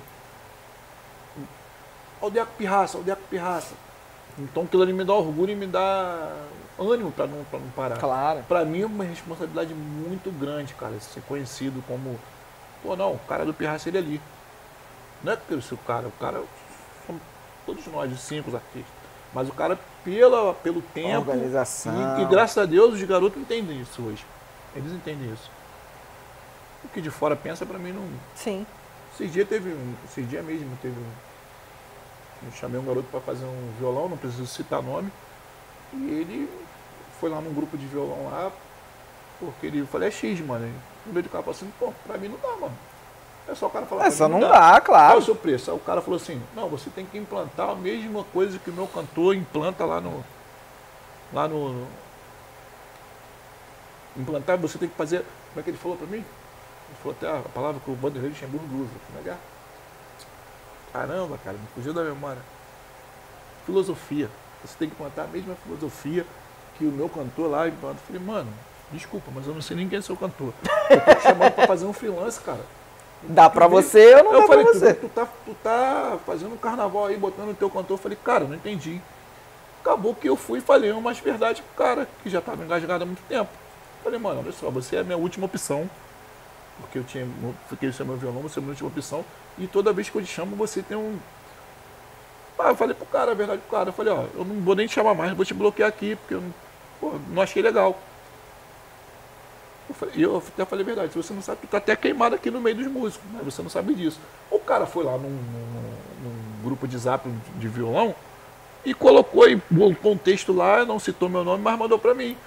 Aldeco Pirraça, Aldeco Pirraça. Então aquilo ali me dá orgulho e me dá ânimo pra não parar. Claro. Pra mim é uma responsabilidade muito grande, cara, ser conhecido como... Pô, não, o cara do Pirraça ele é ali. Não é porque eu sou o cara somos todos nós, os 5 artistas. Mas o cara pelo tempo... Organização. E graças a Deus os garotos entendem isso hoje. Eles entendem isso. O que de fora pensa pra mim não... Sim. Esses dias mesmo teve eu chamei um garoto para fazer um violão, não preciso citar nome, e ele foi lá num grupo de violão lá, porque eu falei, é X, mano. E no meio do cara falou assim, pô, pra mim não dá, mano. É só o cara falar, só não dá, claro. Qual é o seu preço? Aí o cara falou assim, não, você tem que implantar a mesma coisa que o meu cantor implanta implantar, você tem que fazer, como é que ele falou pra mim? Ele falou até a palavra que o Vanderlei Luxemburgo usa, como é que é? Caramba, cara, me fugiu da memória. Filosofia. Você tem que plantar a mesma filosofia que o meu cantor lá implanta. Eu falei, mano, desculpa, mas eu não sei nem quem é seu cantor. Eu tô te chamando pra fazer um freelance, cara. Dá pra você ou não dá falei, pra você? Tu tá fazendo um carnaval aí, botando o teu cantor. Eu falei, cara, não entendi. Acabou que eu fui e falei umas verdades pro cara, que já tava engasgado há muito tempo. Eu falei, mano, olha só, você é a minha última opção. Porque eu fiquei sem meu violão, você é a minha última opção. E toda vez que eu te chamo, você tem um... eu falei pro cara, a verdade pro cara. Eu falei, ó, eu não vou nem te chamar mais, vou te bloquear aqui, porque eu não achei legal. Eu até falei a verdade, se você não sabe, tu tá até queimado aqui no meio dos músicos, mas você não sabe disso. O cara foi lá num grupo de zap de violão e colocou um texto lá, não citou meu nome, mas mandou pra mim.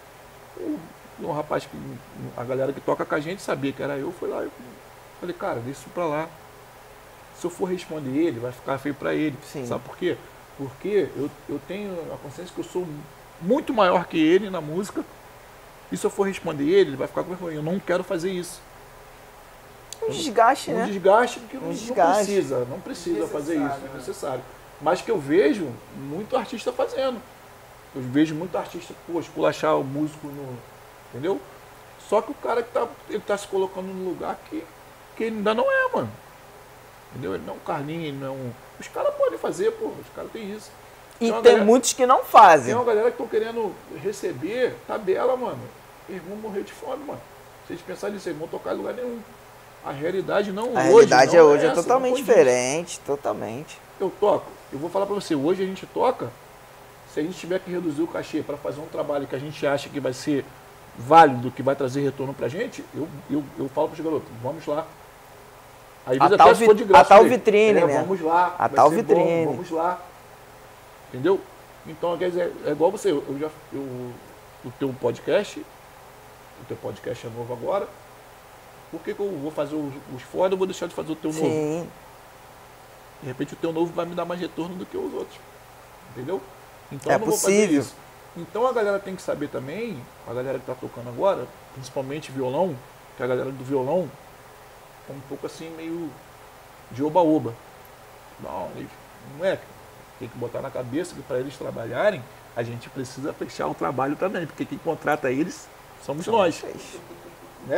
Um rapaz, a galera que toca com a gente sabia que era eu, foi lá e falei, cara, deixa isso pra lá. Se eu for responder ele, vai ficar feio pra ele. Sim. Sabe por quê? Porque eu tenho a consciência que eu sou muito maior que ele na música. E se eu for responder ele vai ficar com vergonha. Eu não quero fazer isso. Um desgaste, né? Um desgaste que não desgaste. não precisa fazer isso, é necessário. Mas que eu vejo muito artista fazendo. Eu vejo muito artista, esculachar o músico, entendeu? Só que o cara ele tá se colocando num lugar que ele ainda não é, mano. Entendeu? Ele não é um Carlinhos, ele não é um... Os caras podem fazer, pô, os caras têm isso. E tem muitos que não fazem. Tem uma galera que estão querendo receber tabela, mano. Eles vão morrer de fome, mano. Se eles pensarem nisso, eles vão tocar em lugar nenhum. A realidade não hoje. A realidade não hoje é essa, totalmente diferente, totalmente. Eu toco. Eu vou falar pra você, hoje a gente toca, se a gente tiver que reduzir o cachê para fazer um trabalho que a gente acha que vai ser válido, que vai trazer retorno pra gente, eu falo pros garotos, vamos lá. Às vezes até se for de graça. A tal vitrine, né? Vamos lá. A tal vitrine. Vamos lá. Entendeu? Então, quer dizer, é igual você, o teu podcast é novo agora, por que eu vou fazer os foda, eu vou deixar de fazer o teu novo? Sim. De repente o teu novo vai me dar mais retorno do que os outros. Entendeu? Então É eu não vou fazer possível. isso. Então a galera tem que saber também, a galera que tá tocando agora, principalmente violão, que a galera do violão tá um pouco assim meio de oba-oba. Não é. Tem que botar na cabeça que para eles trabalharem, a gente precisa fechar o trabalho também, porque quem contrata eles somos nós. Né?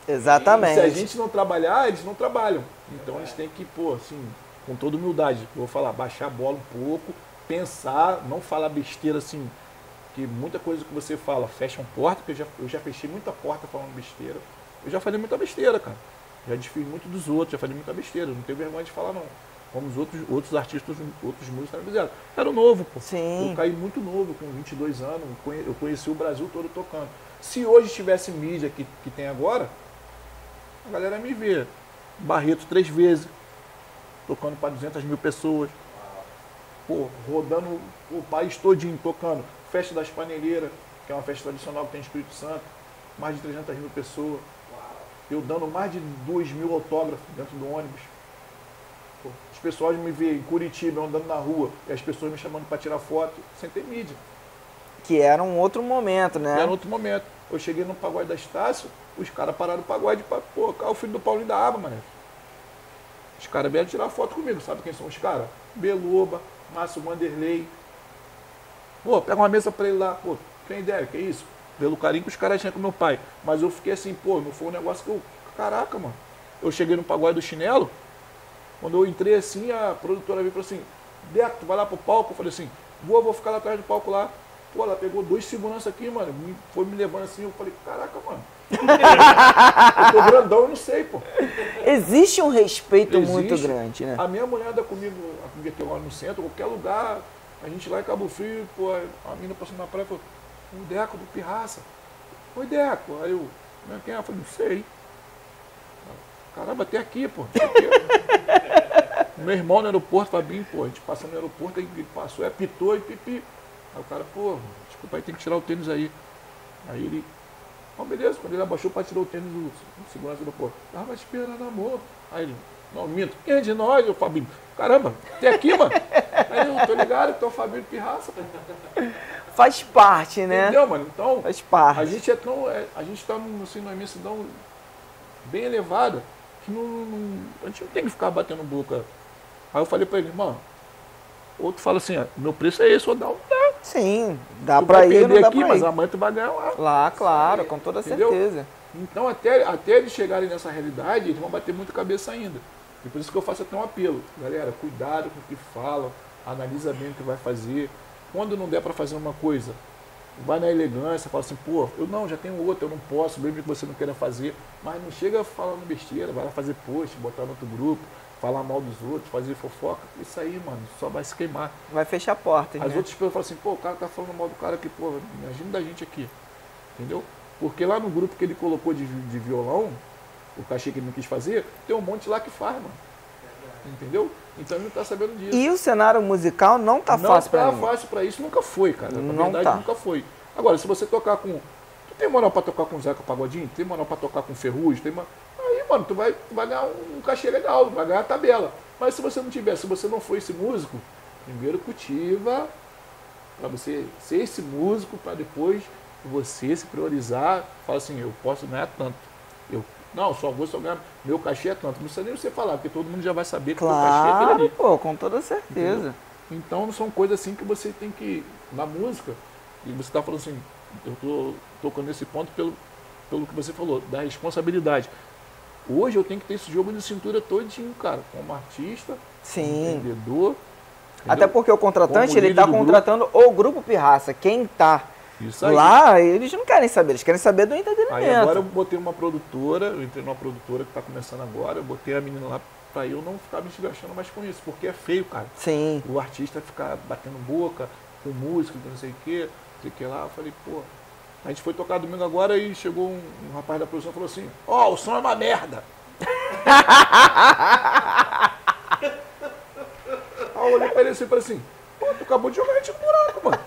Exatamente. E se a gente não trabalhar, eles não trabalham. Então eles têm que, pô, assim, com toda humildade, eu vou falar, baixar a bola um pouco, pensar, não falar besteira assim, que muita coisa que você fala fecha uma porta, porque eu já fechei muita porta falando besteira. Eu já falei muita besteira, cara. Já desfiz muito dos outros, já falei muita besteira. Não tenho vergonha de falar, não. Como os outros artistas, outros músicos também fizeram. Era novo, pô. Sim. Eu caí muito novo, com 22 anos. Eu conheci o Brasil todo tocando. Se hoje tivesse mídia que tem agora, a galera me vê. Barreto 3 vezes, tocando para 200 mil pessoas. Pô, rodando o país todinho, tocando. Festa das Paneleiras, que é uma festa tradicional que tem no Espírito Santo. Mais de 300 mil pessoas. Eu dando mais de 2.000 autógrafos dentro do ônibus. Pô, os pessoas me veem em Curitiba, andando na rua, e as pessoas me chamando para tirar foto, sem ter mídia. Que era um outro momento, né? Era outro momento. Eu cheguei no pagode da Estácio, os caras pararam o pagode para, pô, cá o filho do Paulinho da Aba, mané. Os caras vieram tirar foto comigo, sabe quem são os caras? Beloba, Márcio Vanderlei. Pô, pega uma mesa para ele lá, pô, tem ideia, que é isso? Pelo carinho que os caras tinham com meu pai. Mas eu fiquei assim, pô, não foi um negócio que eu... Caraca, mano. Eu cheguei no pagode do Chinelo, quando eu entrei assim, a produtora veio e falou assim, Deco, tu vai lá pro palco? Eu falei assim, vou ficar lá atrás do palco lá. Pô, ela pegou 2 seguranças aqui, mano, foi me levando assim, eu falei, caraca, mano. Eu tô grandão, eu não sei, pô. Existe um respeito muito grande, né? A minha mulher anda comigo aqui agora no centro, qualquer lugar, a gente lá em Cabo Frio, pô, a menina passou na praia e falou, o Deco do Pirraça. Oi, Deco. Aí eu, quem é? Eu falei, não sei. Caramba, até aqui, pô. Meu irmão no aeroporto, Fabinho, pô, a gente passa no aeroporto, ele passou, apitou e pipi. Aí o cara, pô, desculpa aí, tem que tirar o tênis aí. Aí ele, beleza, quando ele abaixou para tirar o tênis do segurança do aeroporto, tava esperando, amor. Aí ele, não, minto, quem é de nós, o Fabinho? Caramba, até aqui, mano. Aí eu, tô ligado, então o Fabinho de Pirraça, pô. Faz parte, né? Entendeu, mano? Então, faz parte. A gente a gente está assim, numa imensidão bem elevada que a gente não tem que ficar batendo boca. Aí eu falei pra ele, mano, outro fala assim, meu preço é esse, ou dá. Sim, dá tu pra vai ir, perder não dá aqui, pra mas ir. amanhã tu vai ganhar lá. Lá, claro, com toda Entendeu? certeza. Então, até eles chegarem nessa realidade, eles vão bater muito cabeça ainda. E por isso que eu faço até um apelo. Galera, cuidado com o que fala, analisa bem o que vai fazer. Quando não der pra fazer uma coisa, vai na elegância, fala assim, pô, eu não, já tenho outra, eu não posso, mesmo que você não queira fazer. Mas não chega falando besteira, vai lá fazer post, botar no outro grupo, falar mal dos outros, fazer fofoca. Isso aí, mano, só vai se queimar. Vai fechar a porta, As né? outras pessoas falam assim, pô, o cara tá falando mal do cara aqui, pô, imagina da gente aqui. Entendeu? Porque lá no grupo que ele colocou de violão, o cachê que ele não quis fazer, tem um monte lá que faz, mano. Entendeu? Então ele não tá sabendo disso. E o cenário musical não tá fácil pra mim. Não tá fácil pra isso, nunca foi, cara. Na Não verdade, tá. nunca foi. Agora, se você tocar com... Tu tem moral pra tocar com o Zeca Pagodinho? Tem moral pra tocar com o Ferrugem? Aí, mano, tu vai ganhar um cachê legal, vai ganhar a tabela. Mas se você não tiver, se você não for esse músico, primeiro cultiva pra você ser esse músico, pra depois você se priorizar. Fala assim, eu posso ganhar tanto. Não, só ganhar, meu cachê é tanto. Não precisa nem você falar, porque todo mundo já vai saber que o cachê é aquele Claro, ali. pô, com toda certeza. Entendeu? Então são coisas assim que você tem que, na música, e você está falando assim, eu estou tocando nesse ponto pelo que você falou, da responsabilidade. Hoje eu tenho que ter esse jogo de cintura todinho, cara, como artista, Sim. como vendedor. Até porque o contratante, Como ele líder tá do contratando o grupo Pirraça. Quem tá Isso aí. lá, eles não querem saber, eles querem saber do entretenimento. Aí agora eu botei uma produtora, eu entrei numa produtora que está começando agora, eu botei a menina lá para eu não ficar me desgastando mais com isso, porque é feio, cara. Sim. O artista ficar batendo boca com música, não sei o que lá. Eu falei, pô. A gente foi tocar domingo agora e chegou um rapaz da produção e falou assim, ó, o som é uma merda. Aí eu olhei pra ele assim e falei assim, pô, tu acabou de jogar a gente no buraco, mano.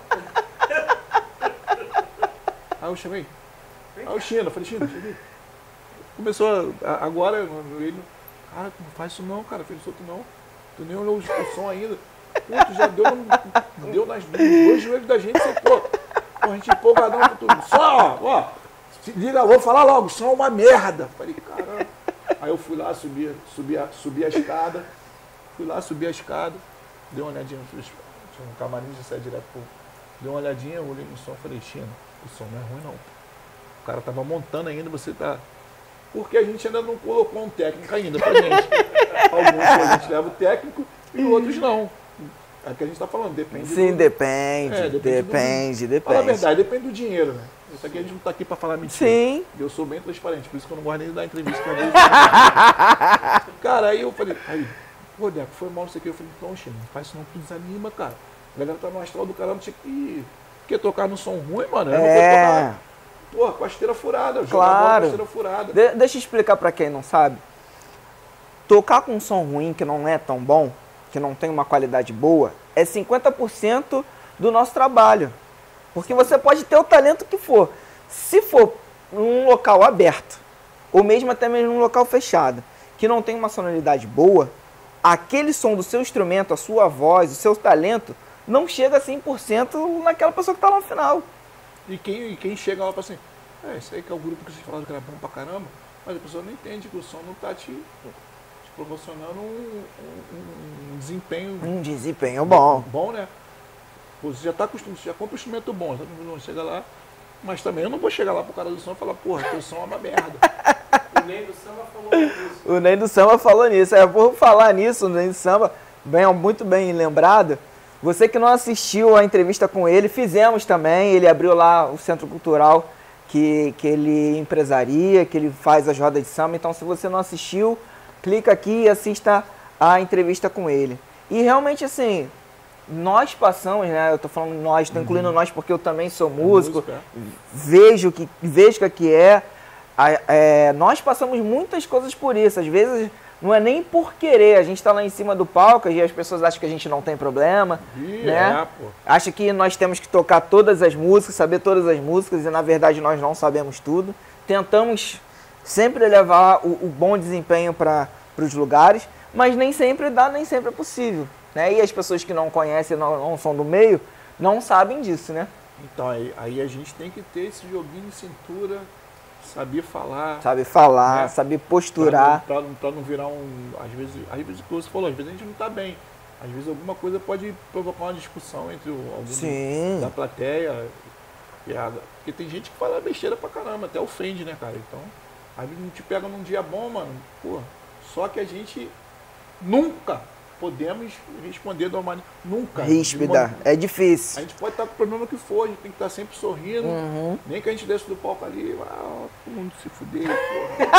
Aí eu chamei. Aí o China, eu falei, China, cheguei. Começou agora, ele, cara, tu não faz isso não, cara, fez isso outro não. Tu nem olhou o som ainda. Pô, tu já deu nas dois joelhos da gente, você, pô, a gente empolgadão com tudo. Só, ó, se liga, vou falar logo, som é uma merda. Falei, caramba. Aí eu fui lá, subi a escada, dei uma olhadinha, tinha um camarim de sair direto, pô. Dei uma olhadinha, eu olhei no som e falei, China, o som não é ruim não. O cara tava montando ainda, você tá porque a gente ainda não colocou um técnico ainda pra gente. Alguns a gente leva o técnico e outros não. É o que a gente está falando, depende. Sim, do... depende. Fala a verdade, depende do dinheiro, né? Isso aqui a gente não está aqui para falar mentira. Sim. Eu sou bem transparente, por isso que eu não gosto nem de dar entrevista. Cara, aí eu falei, pô, Deco, foi mal, não sei o que. Eu falei, então, Chino, não faz isso não, tu desanima, cara. A galera tá no astral do caramba, tinha que... Quer tocar no som ruim, mano? Eu não quero tocar, porra, com a esteira furada. Claro. Com a esteira furada. Deixa eu explicar para quem não sabe. Tocar com um som ruim, que não é tão bom, que não tem uma qualidade boa, é 50% do nosso trabalho. Porque você pode ter o talento que for. Se for num local aberto, ou mesmo até mesmo num local fechado, que não tem uma sonoridade boa, aquele som do seu instrumento, a sua voz, o seu talento, não chega a 100% naquela pessoa que está lá no final. E quem chega lá e fala assim, isso aí que é o grupo que vocês falaram que era bom pra caramba, mas a pessoa não entende que o som não está te proporcionando um desempenho... Um desempenho bom. Bom, né? Você já está acostumado, você já compra um instrumento bom, chega lá, mas também eu não vou chegar lá pro cara do som e falar, porra, teu som é uma merda. O Ney do Samba falou nisso. O Ney do Samba falou nisso. Por falar nisso, o Ney do Samba, muito bem lembrado. Você que não assistiu a entrevista com ele, fizemos também. Ele abriu lá o Centro Cultural que ele empresaria, que ele faz as rodas de samba. Então, se você não assistiu, clica aqui e assista a entrevista com ele. E realmente, assim, nós passamos, né? Eu tô falando nós, tô incluindo nós porque eu também sou músico, vejo que é. Nós passamos muitas coisas por isso. Às vezes não é nem por querer, a gente tá lá em cima do palco e as pessoas acham que a gente não tem problema, né? Acha que nós temos que tocar todas as músicas, saber todas as músicas e na verdade nós não sabemos tudo. Tentamos sempre levar o bom desempenho para os lugares, mas nem sempre dá, nem sempre é possível, né? E as pessoas que não conhecem, não são do meio, não sabem disso, né? Então aí a gente tem que ter esse joguinho de cintura, saber falar. Sabe falar, né? Saber posturar. Pra não virar às vezes, como você falou, às vezes a gente não tá bem. Às vezes alguma coisa pode provocar uma discussão entre alguém da plateia. Porque tem gente que fala besteira pra caramba, até ofende, né, cara? Então, às vezes a gente pega num dia bom, mano, pô, só que a gente nunca podemos responder de uma maneira. Nunca. Ríspida. É difícil. A gente pode estar com o problema que for, a gente tem que estar sempre sorrindo. Nem que a gente desça do palco ali, todo mundo se fuder, porra.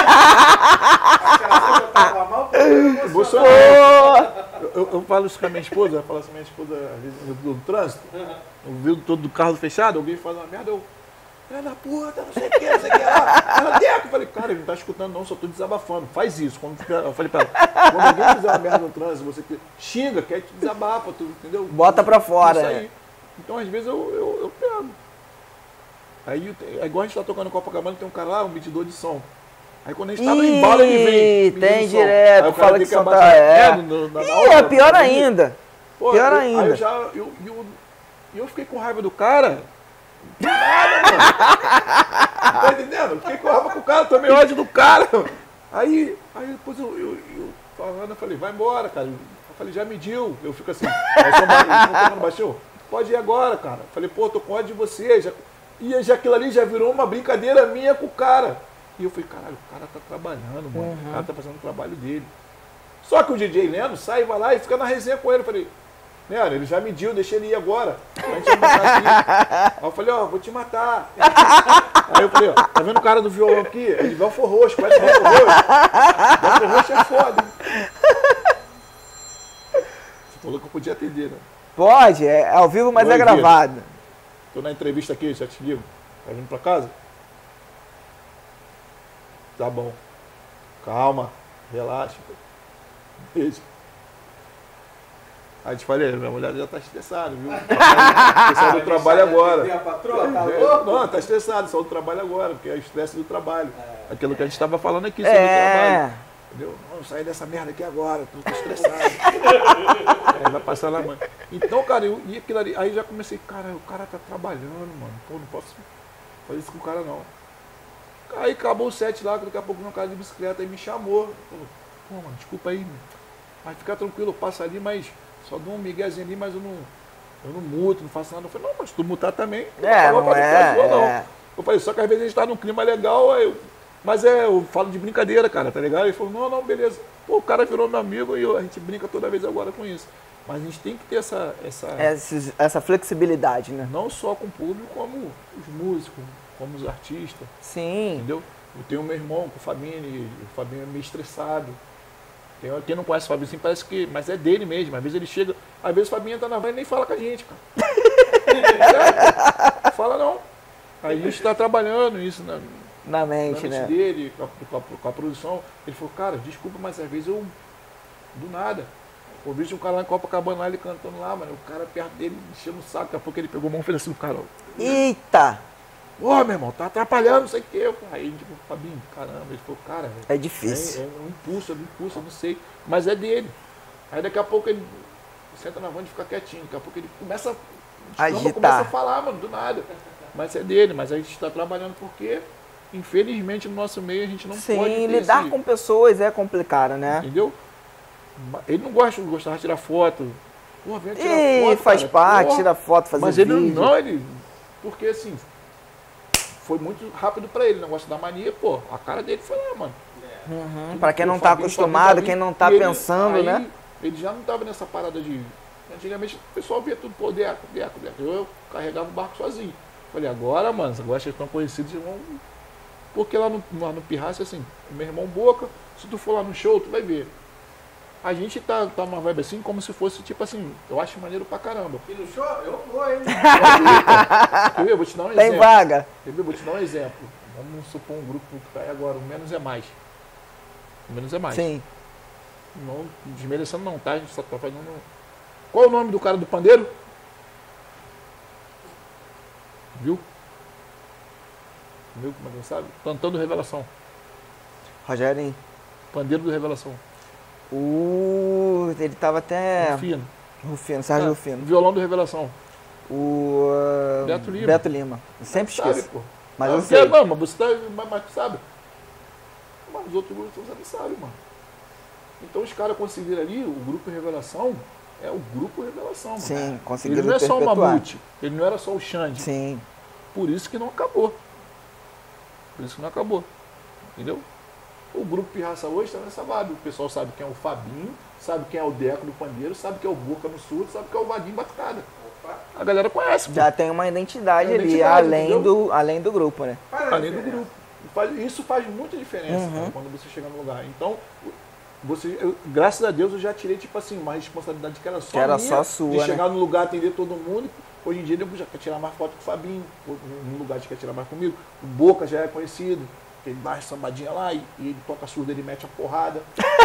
Eu falo isso com a minha esposa, eu falo assim, minha esposa, às vezes, no trânsito, eu vi todo do carro fechado, alguém faz uma merda, eu. É da puta, não sei o que lá. Ela, Deco, eu falei, cara, ele não tá escutando não, só tô desabafando. Faz isso. Eu falei pra ela, quando alguém fizer uma merda no trânsito, você xinga, quer te desabafa, tu, entendeu? Bota pra fora, né? Então, às vezes, eu pego. Aí, igual a gente tá tocando Copacabana, tem um cara lá, um medidor de som. Aí quando a gente tá no embalo, ele vem. Tem direto, aí fala que só tá... É pior ainda. Pô, pior ainda. Aí eu fiquei com raiva do cara. Nada, mano. Tá entendendo? Eu fiquei com raiva com o cara, tomei ódio do cara. Aí depois eu falando, eu falei, vai embora, cara. Eu falei, já mediu. Eu fico assim, baixou. Pode ir agora, cara. Eu falei, pô, tô com ódio de você. Já aquilo ali já virou uma brincadeira minha com o cara. E eu falei, caralho, o cara tá trabalhando, mano. O cara tá fazendo o trabalho dele. Só que o DJ Leno sai, vai lá e fica na resenha com ele. Eu falei, Leno, ele já mediu, deixa ele ir agora. A gente vai matar aqui. Aí eu falei, vou te matar. Aí eu falei, tá vendo o cara do violão aqui? É de Belfor Roxo, conhece Belfor Roxo? Belfor Roxo é foda, hein? Você falou que eu podia atender, né? Pode, é ao vivo, mas é gravado. Tô na entrevista aqui, já te ligo. Tá vindo pra casa? Tá bom. Calma, relaxa. Beijo. Aí te falei, minha mulher já tá estressada, viu? Saiu do trabalho agora. A patroa, tá louco? Não, tá estressado, saiu do trabalho agora, porque é o estresse do trabalho. Aquilo que a gente tava falando aqui sobre o trabalho. Entendeu? Não, sair dessa merda aqui agora, tô estressado. Aí vai passar lá, mano. Então, cara, e aquilo ali, aí já comecei, cara, o cara tá trabalhando, mano. Pô, não posso fazer isso com o cara, não. Aí acabou o set lá, daqui a pouco um cara de bicicleta aí me chamou. Falou, pô, mano, desculpa aí, mas fica tranquilo, passa ali, mas só dou um miguezinho ali, mas eu não muto, não faço nada. Eu falei, não, mas se tu mutar também, não. Eu falei, só que às vezes a gente tá num clima legal, aí Mas eu falo de brincadeira, cara, tá ligado? Ele falou, não, beleza. Pô, o cara virou meu amigo e a gente brinca toda vez agora com isso. Mas a gente tem que ter essa flexibilidade, né? não só com o público, como os músicos, como os artistas, Sim. entendeu? Eu tenho meu irmão com o Fabinho, e o Fabinho é meio estressado. Quem não conhece o Fabinho assim parece que. Mas é dele mesmo. Às vezes ele chega. Às vezes o Fabinho entra na van e nem fala com a gente, cara. Fala não. Aí a gente está trabalhando isso Na mente, na né? mente dele, com a produção. Ele falou, cara, desculpa, mas às vezes eu. Do nada. Eu vi um cara lá em Copacabana, lá, ele cantando lá, mano. O cara perto dele enchendo o saco. Daqui a pouco ele pegou a mão e fez assim, o cara. Eita! Ô, meu irmão, tá atrapalhando, não sei o quê. Aí, tipo, Fabinho, caramba. Ele falou, cara. É difícil. É um impulso, eu não sei. Mas é dele. Aí daqui a pouco ele senta na van e fica quietinho. Daqui a pouco ele começa Agitar. começa a falar, mano, do nada. Mas é dele, mas a gente está trabalhando porque, infelizmente, no nosso meio a gente não pode Sim, ter lidar com pessoas é complicado, né? Entendeu? Ele não gostava de tirar foto. Pô, vem tirar E foto, faz cara. parte, Pô, tira foto, fazer mas vídeo. ele não, porque assim, foi muito rápido pra ele, o negócio da mania, pô, a cara dele foi lá, mano. Pra quem não O tá Fabinho, acostumado, quem não tá e ele- pensando, aí, né? Ele já não tava nessa parada de... Antigamente o pessoal via tudo, pô, Deco. Eu carregava o barco sozinho. Falei, agora, mano, agora vocês estão conhecidos, vocês vão... Porque lá no Pirraça, assim, meu irmão Boca, se tu for lá no show, tu vai ver. A gente tá numa vibe assim, como se fosse, tipo assim, eu acho maneiro pra caramba. E no show? Eu vou, hein? Quer ver? Vou te dar um Tem exemplo. vaga. Quer ver? Vou te dar um exemplo. Vamos supor um grupo que tá aí agora, o Menos é Mais. O Menos é Mais. Sim. Não desmerecendo não, tá? A gente só tá fazendo... Qual é o nome do cara do pandeiro? Viu? Viu como não sabe? Cantando Revelação. Rogerinho. Pandeiro do Revelação. Ele tava até... Rufino. Rufino, Sérgio Ah, Rufino. Violão do Revelação. Beto Lima. Beto Lima. Eu sempre Sabe, esqueço. pô. Mas Ah, eu sei. Não, mas você tá... Mas tu sabe. Mas os outros grupos você não sabe, mano. Então os caras conseguiram ali, o Grupo Revelação, é o Grupo Revelação, mano. Sim, Ele conseguiram não é só o perpetuar. Mamute, ele não era só o Xande. Sim. Por isso que não acabou. Por isso que não acabou. Entendeu? O Grupo Pirraça hoje está nessa vibe. O pessoal sabe quem é o Fabinho, sabe quem é o Deco do Pandeiro, sabe quem é o Boca no Surdo, sabe quem é o Vaguinho Batucada. A galera conhece, pô. Já tem uma identidade Uma ali, identidade, além do grupo, né? Além do grupo. Isso faz muita diferença, cara, quando você chega no lugar. Então, graças a Deus eu já tirei, tipo assim, uma responsabilidade que era só Que era minha, só sua, de né? chegar no lugar, atender todo mundo. Hoje em dia eu já quer tirar mais foto com o Fabinho, no lugar de quer tirar mais comigo. O Boca já é conhecido, que ele dá uma sambadinha lá e ele toca surdo, ele mete a porrada.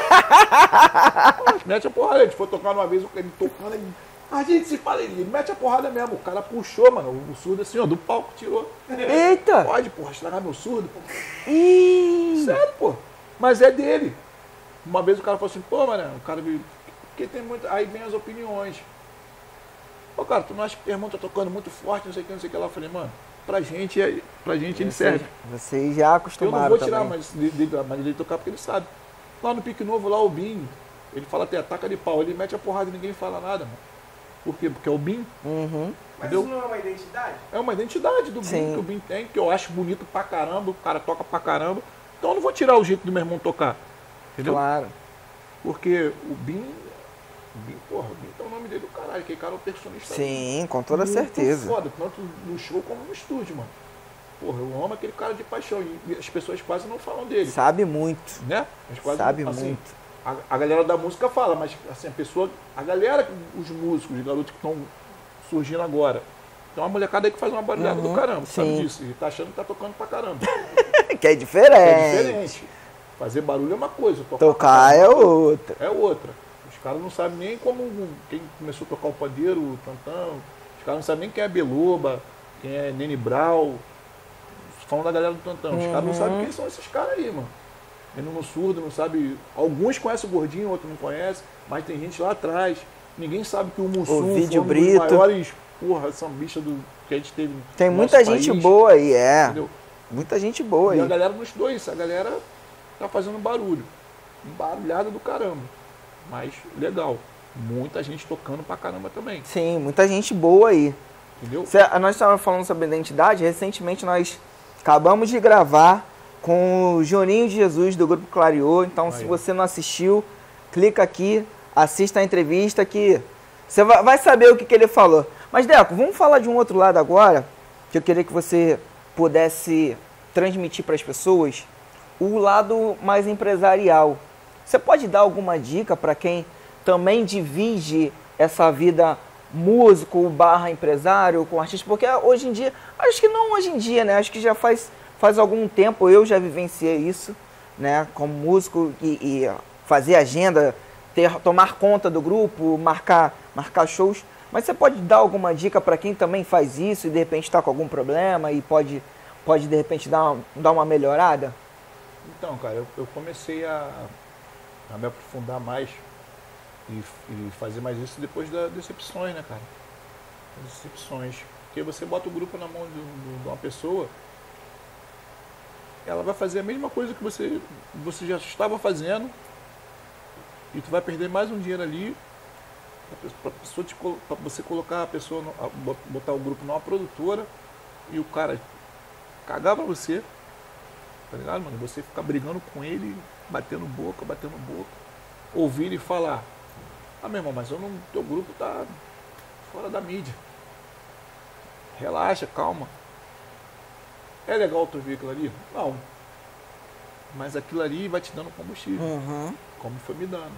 Mete a porrada, a gente foi tocar uma vez, ele tocando, a gente se fala, ele mete a porrada mesmo. O cara puxou, mano, o surdo assim, ó, do palco tirou. Eita! Pode, porra, estragar meu surdo. Ih! Sério, pô. Mas é dele. Uma vez o cara falou assim, pô, mano, o cara veio. Porque tem muito. Aí vem as opiniões. Pô, cara, tu não acha que o teu irmão tá tocando muito forte, não sei o que lá? Eu falei, mano, pra gente ele serve. Vocês já Eu acostumaram não vou tirar também. mais dele tocar porque ele sabe. Lá no Pique Novo, lá o Binho, ele fala até ataca de pau, ele mete a porrada e ninguém fala nada, mano. Por quê? Porque é o Binho. Uhum. Mas Entendeu? isso não é uma identidade? É uma identidade do Sim. Binho que o Binho tem, que eu acho bonito pra caramba, o cara toca pra caramba. Então eu não vou tirar o jeito do meu irmão tocar. Entendeu? Claro. Porque o Binho, porra, o Binho é o nome dele do caralho, aquele cara é o personista. Sim, com toda muito certeza. Foda, tanto no show como no estúdio, mano. Porra, eu amo aquele cara de paixão. E as pessoas quase não falam dele. Sabe muito. Né? As quase Sabe não, assim, muito. A galera da música fala, mas assim, a galera, os músicos, os garotos que estão surgindo agora. Tem uma molecada aí que faz uma barulhada do caramba, sabe sim. disso? E tá achando que tá tocando pra caramba. Que é diferente. É diferente. Fazer barulho é uma coisa, Tocar é outra. é outra. Os caras não sabem nem como quem começou a tocar o pandeiro, o tantão. Os caras não sabem nem quem é Beloba, quem é Nene Brau. Falando da galera do tantão. Os caras não sabem quem são esses caras aí, mano. Ele não surdo, não sabe. Alguns conhecem o Gordinho, outros não conhecem, mas tem gente lá atrás. Ninguém sabe que o Mussum foi Ovidio um dos Brito. maiores, porra, sambista que a gente teve. Tem no muita nosso gente país, boa aí, é. entendeu? Muita gente boa E a aí. galera não estudou isso, a galera tá fazendo barulho. Barulhada do caramba. Mas legal. Muita gente tocando pra caramba também. Sim, muita gente boa aí. Entendeu? Nós estávamos falando sobre identidade, recentemente nós acabamos de gravar com o Juninho de Jesus, do Grupo Clareou. Então, se você não assistiu, clica aqui, assista a entrevista que você vai saber o que ele falou. Mas, Deco, vamos falar de um outro lado agora, que eu queria que você pudesse transmitir para as pessoas, o lado mais empresarial. Você pode dar alguma dica para quem também divide essa vida músico / empresário com artista? Porque hoje em dia, acho que não hoje em dia, né? Acho que já faz algum tempo eu já vivenciei isso, né? Como músico e fazer agenda, tomar conta do grupo, marcar shows. Mas você pode dar alguma dica para quem também faz isso e de repente está com algum problema e pode de repente dar uma melhorada? Então, cara, eu comecei a me aprofundar mais e fazer mais isso depois das decepções, né, cara? As decepções. Porque você bota o grupo na mão de uma pessoa, ela vai fazer a mesma coisa que você já estava fazendo e tu vai perder mais um dinheiro ali para você colocar a pessoa, botar o grupo numa produtora e o cara cagar pra você, tá ligado, mano? Você ficar brigando com ele, batendo boca, ouvir ele falar: ah, meu irmão, mas teu grupo tá fora da mídia. Relaxa, calma. É legal tu ver aquilo ali? Não. Mas aquilo ali vai te dando combustível. Uhum. Como foi me dando.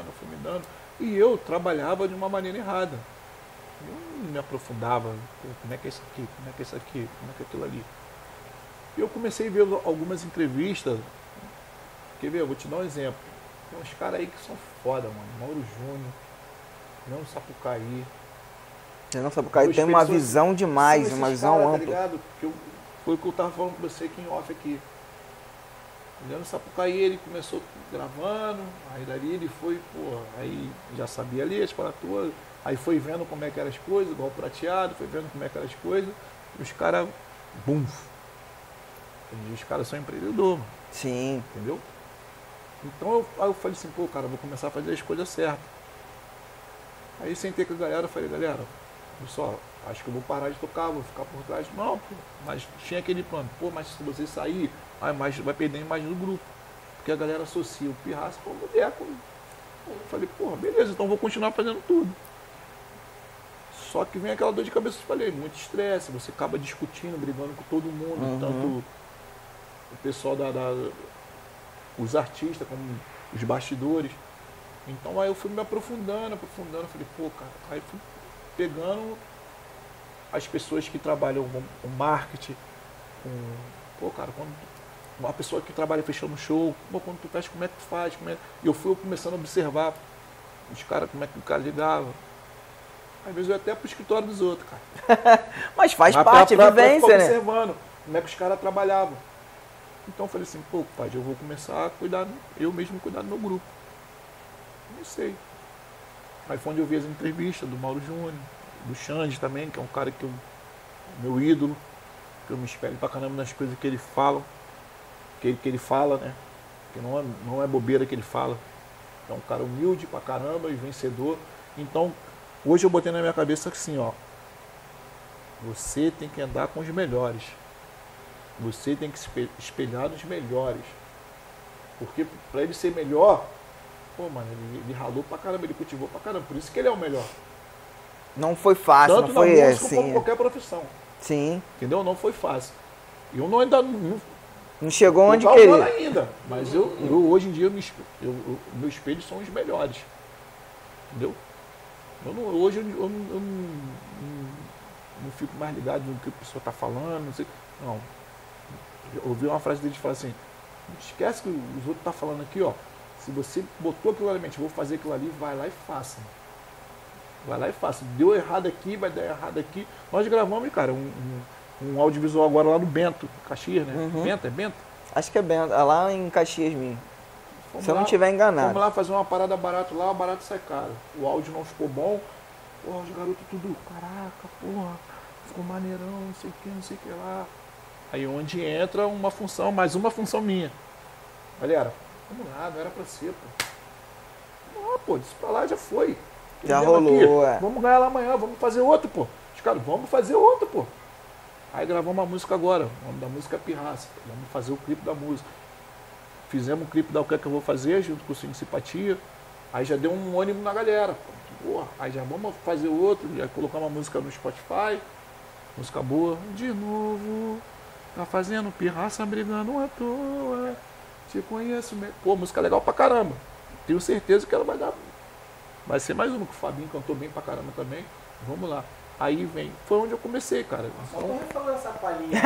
E eu trabalhava de uma maneira errada. Eu não me aprofundava. Como é que é isso aqui? Como é que é isso aqui? Como é que é aquilo ali? E eu comecei a ver algumas entrevistas. Quer ver? Eu vou te dar um exemplo. Tem uns caras aí que são foda, mano. Mauro Júnior, Leandro Sapucaí. Leandro Sapucaí tem uma visão demais, uma visão caras, ampla. Tá ligado? Foi o que eu tava falando com você aqui em off aqui. O Leandro Sapucaí, ele começou gravando, aí dali ele foi, pô, aí já sabia ler as paraturas, aí foi vendo como é que eram as coisas, igual o Prateado, foi vendo como é que eram as coisas, e os caras, bum. E os caras são empreendedores, mano. Sim. Entendeu? Então aí eu falei assim, pô, cara, vou começar a fazer as coisas certas. Aí sentei com a galera, falei: galera, pessoal, acho que eu vou parar de tocar, vou ficar por trás. Não, pô, mas tinha aquele plano, pô, mas se você sair, vai perder a imagem do grupo. Porque a galera associa o Pirraça com o Deco. Eu falei: porra, beleza, então vou continuar fazendo tudo. Só que vem aquela dor de cabeça que eu falei, muito estresse, você acaba discutindo, brigando com todo mundo, tanto o pessoal os artistas, como os bastidores. Então aí eu fui me aprofundando, falei: pô, cara, aí fui pegando as pessoas que trabalham com marketing, pô, cara, quando uma pessoa que trabalha fechando show, pô, quando tu fecha, como é que tu faz? E eu fui começando a observar os caras, como é que o cara lidava. Às vezes eu ia até pro escritório dos outros, cara. Mas faz parte, é vivência, né? Observando como é que os caras trabalhavam. Então eu falei assim: pô, pai, eu vou começar a cuidar, eu mesmo cuidar do meu grupo. Não sei. Aí foi onde eu vi as entrevistas do Mauro Júnior, do Xande também, que é um cara que meu ídolo, que eu me espelho pra caramba nas coisas que ele fala, que ele fala, né? Que não é bobeira que ele fala. É um cara humilde pra caramba e vencedor. Então, hoje eu botei na minha cabeça assim, ó: você tem que andar com os melhores. Você tem que se espelhar nos melhores. Porque pra ele ser melhor, pô, mano, ele ralou pra caramba, ele cultivou pra caramba. Por isso que ele é o melhor. Não foi fácil, tanto não foi na música assim. como qualquer profissão. Sim. Entendeu? Não foi fácil. Eu ainda não chegou onde eu queria. ainda. Mas eu hoje em dia, meus espelhos são os melhores. Entendeu? Hoje eu não fico mais ligado no que a pessoa está falando. Não sei. Não. Eu ouvi uma frase dele que fala assim: esquece que os outros estão falando aqui, ó. Se você botou aquilo na mente, vou fazer aquilo ali, vai lá e faça. Vai lá e faça. Deu errado aqui, vai dar errado aqui. Nós gravamos, cara, um audiovisual agora lá no Bento, Caxias, né? Bento, é Bento? Acho que é Bento, é lá em Caxias mesmo. Se eu não lá, estiver enganado. Vamos lá fazer uma parada barata lá, o barato sai caro. O áudio não ficou bom. Porra, os garotos tudo, caraca, porra, ficou maneirão, não sei o que lá. Aí onde entra uma função, mais uma função minha. Galera, vamos lá, não era pra ser, pô. Não, pô, disso pra lá já foi. Já rolou, aqui, vamos ganhar lá amanhã, vamos fazer outro, pô. Os caras, vamos fazer outro, pô. Aí gravamos uma música agora, o nome da música é Pirraça. Vamos fazer o clipe da música. Fizemos o clipe da O Que É Que Eu Vou Fazer, junto com o Sim Simpatia. Aí já deu um ânimo na galera. Porra, aí já vamos fazer outro, já colocar uma música no Spotify. Música boa. De novo, tá fazendo pirraça, brigando à toa. Te conheço mesmo. Pô, música legal pra caramba. Tenho certeza que ela vai dar. Vai ser mais uma, que o Fabinho cantou bem pra caramba também. Vamos lá. Aí vem. Foi onde eu comecei, cara. Só tô falando essa palhinha.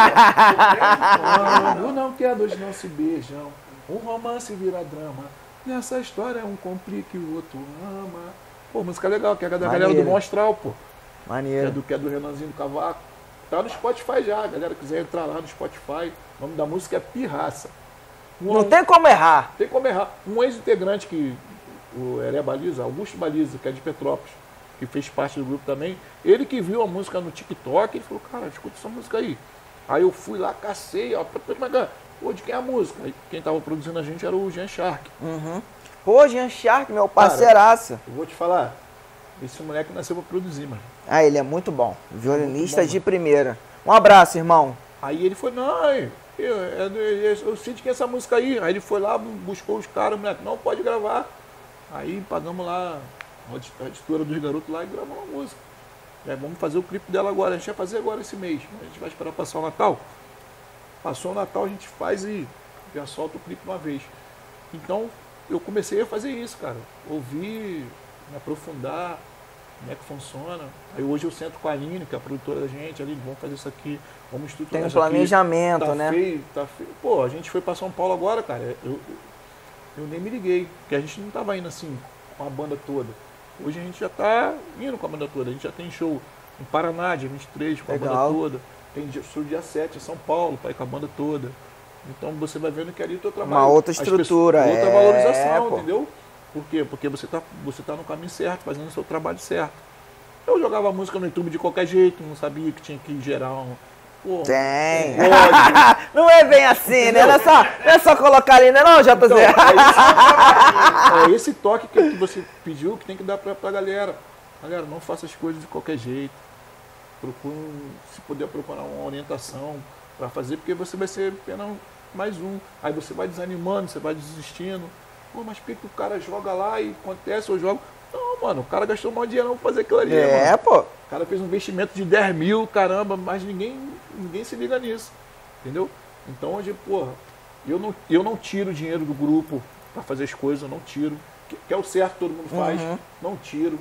Um não quer, dois não se beijam. Um romance vira drama. Nessa história um complica e o outro ama. Pô, música legal, que é da galera do Monstral, pô. Maneiro. Que é do Renanzinho do Cavaco. Tá no Spotify já, a galera quiser entrar lá no Spotify. O nome da música é Pirraça. Não tem como errar. Tem como errar. Um ex-integrante que o Heré Baliza, Augusto Baliza, que é de Petrópolis, que fez parte do grupo também, ele que viu a música no TikTok, ele falou, cara, escuta essa música aí. Aí eu fui lá, cacei, ó, pô, de quem é a música? Aí quem tava produzindo a gente era o Jean Shark. Uhum. Pô, Jean Shark, meu parceiraço. Eu vou te falar, esse moleque nasceu pra produzir, mano. Ah, ele é muito bom. Violinista de primeira. Um abraço, irmão. Aí ele foi, não, eu sinto que essa música aí. Aí ele foi lá, buscou os caras, o moleque, não pode gravar. Aí pagamos lá a editora dos garotos lá e gravamos uma música. Aí vamos fazer o clipe dela agora. A gente vai fazer agora esse mês. A gente vai esperar passar o Natal. Passou o Natal, a gente faz e já solta o clipe uma vez. Então eu comecei a fazer isso, cara. Ouvir, me aprofundar, como é que funciona. Aí hoje eu sento com a Aline, que é a produtora da gente, ali, vamos fazer isso aqui, vamos estruturar Tem um isso aqui. planejamento, Tá né? feio, tá feio. Pô, a gente foi para São Paulo agora, cara. Eu nem me liguei, porque a gente não tava indo assim com a banda toda. Hoje a gente já tá indo com a banda toda. A gente já tem show em Paraná, dia 23, com a Legal. banda toda. Tem show dia 7 em São Paulo, para ir com a banda toda. Então você vai vendo que ali o teu trabalho... Uma outra estrutura, outra valorização, pô. entendeu? Por quê? Porque você tá no caminho certo, fazendo o seu trabalho certo. Eu jogava música no YouTube de qualquer jeito, não sabia que tinha que gerar um... Pô, Tem. um código. Não é bem assim, né? Não é só colocar ali, né? Não, JZ. Então, é esse toque que você pediu que tem que dar pra galera. Galera, não faça as coisas de qualquer jeito. Procure, se puder, procurar uma orientação para fazer, porque você vai ser apenas mais um. Aí você vai desanimando, você vai desistindo. Pô, mas por que o cara joga lá e acontece, eu jogo? Não, mano, o cara gastou um dinheiro pra fazer aquilo ali, mano. Pô. O cara fez um investimento de 10 mil, caramba, mas ninguém se liga nisso, entendeu? Então, hoje, porra, eu não tiro dinheiro do grupo para fazer as coisas, eu não tiro. Que é o certo, todo mundo faz, não tiro.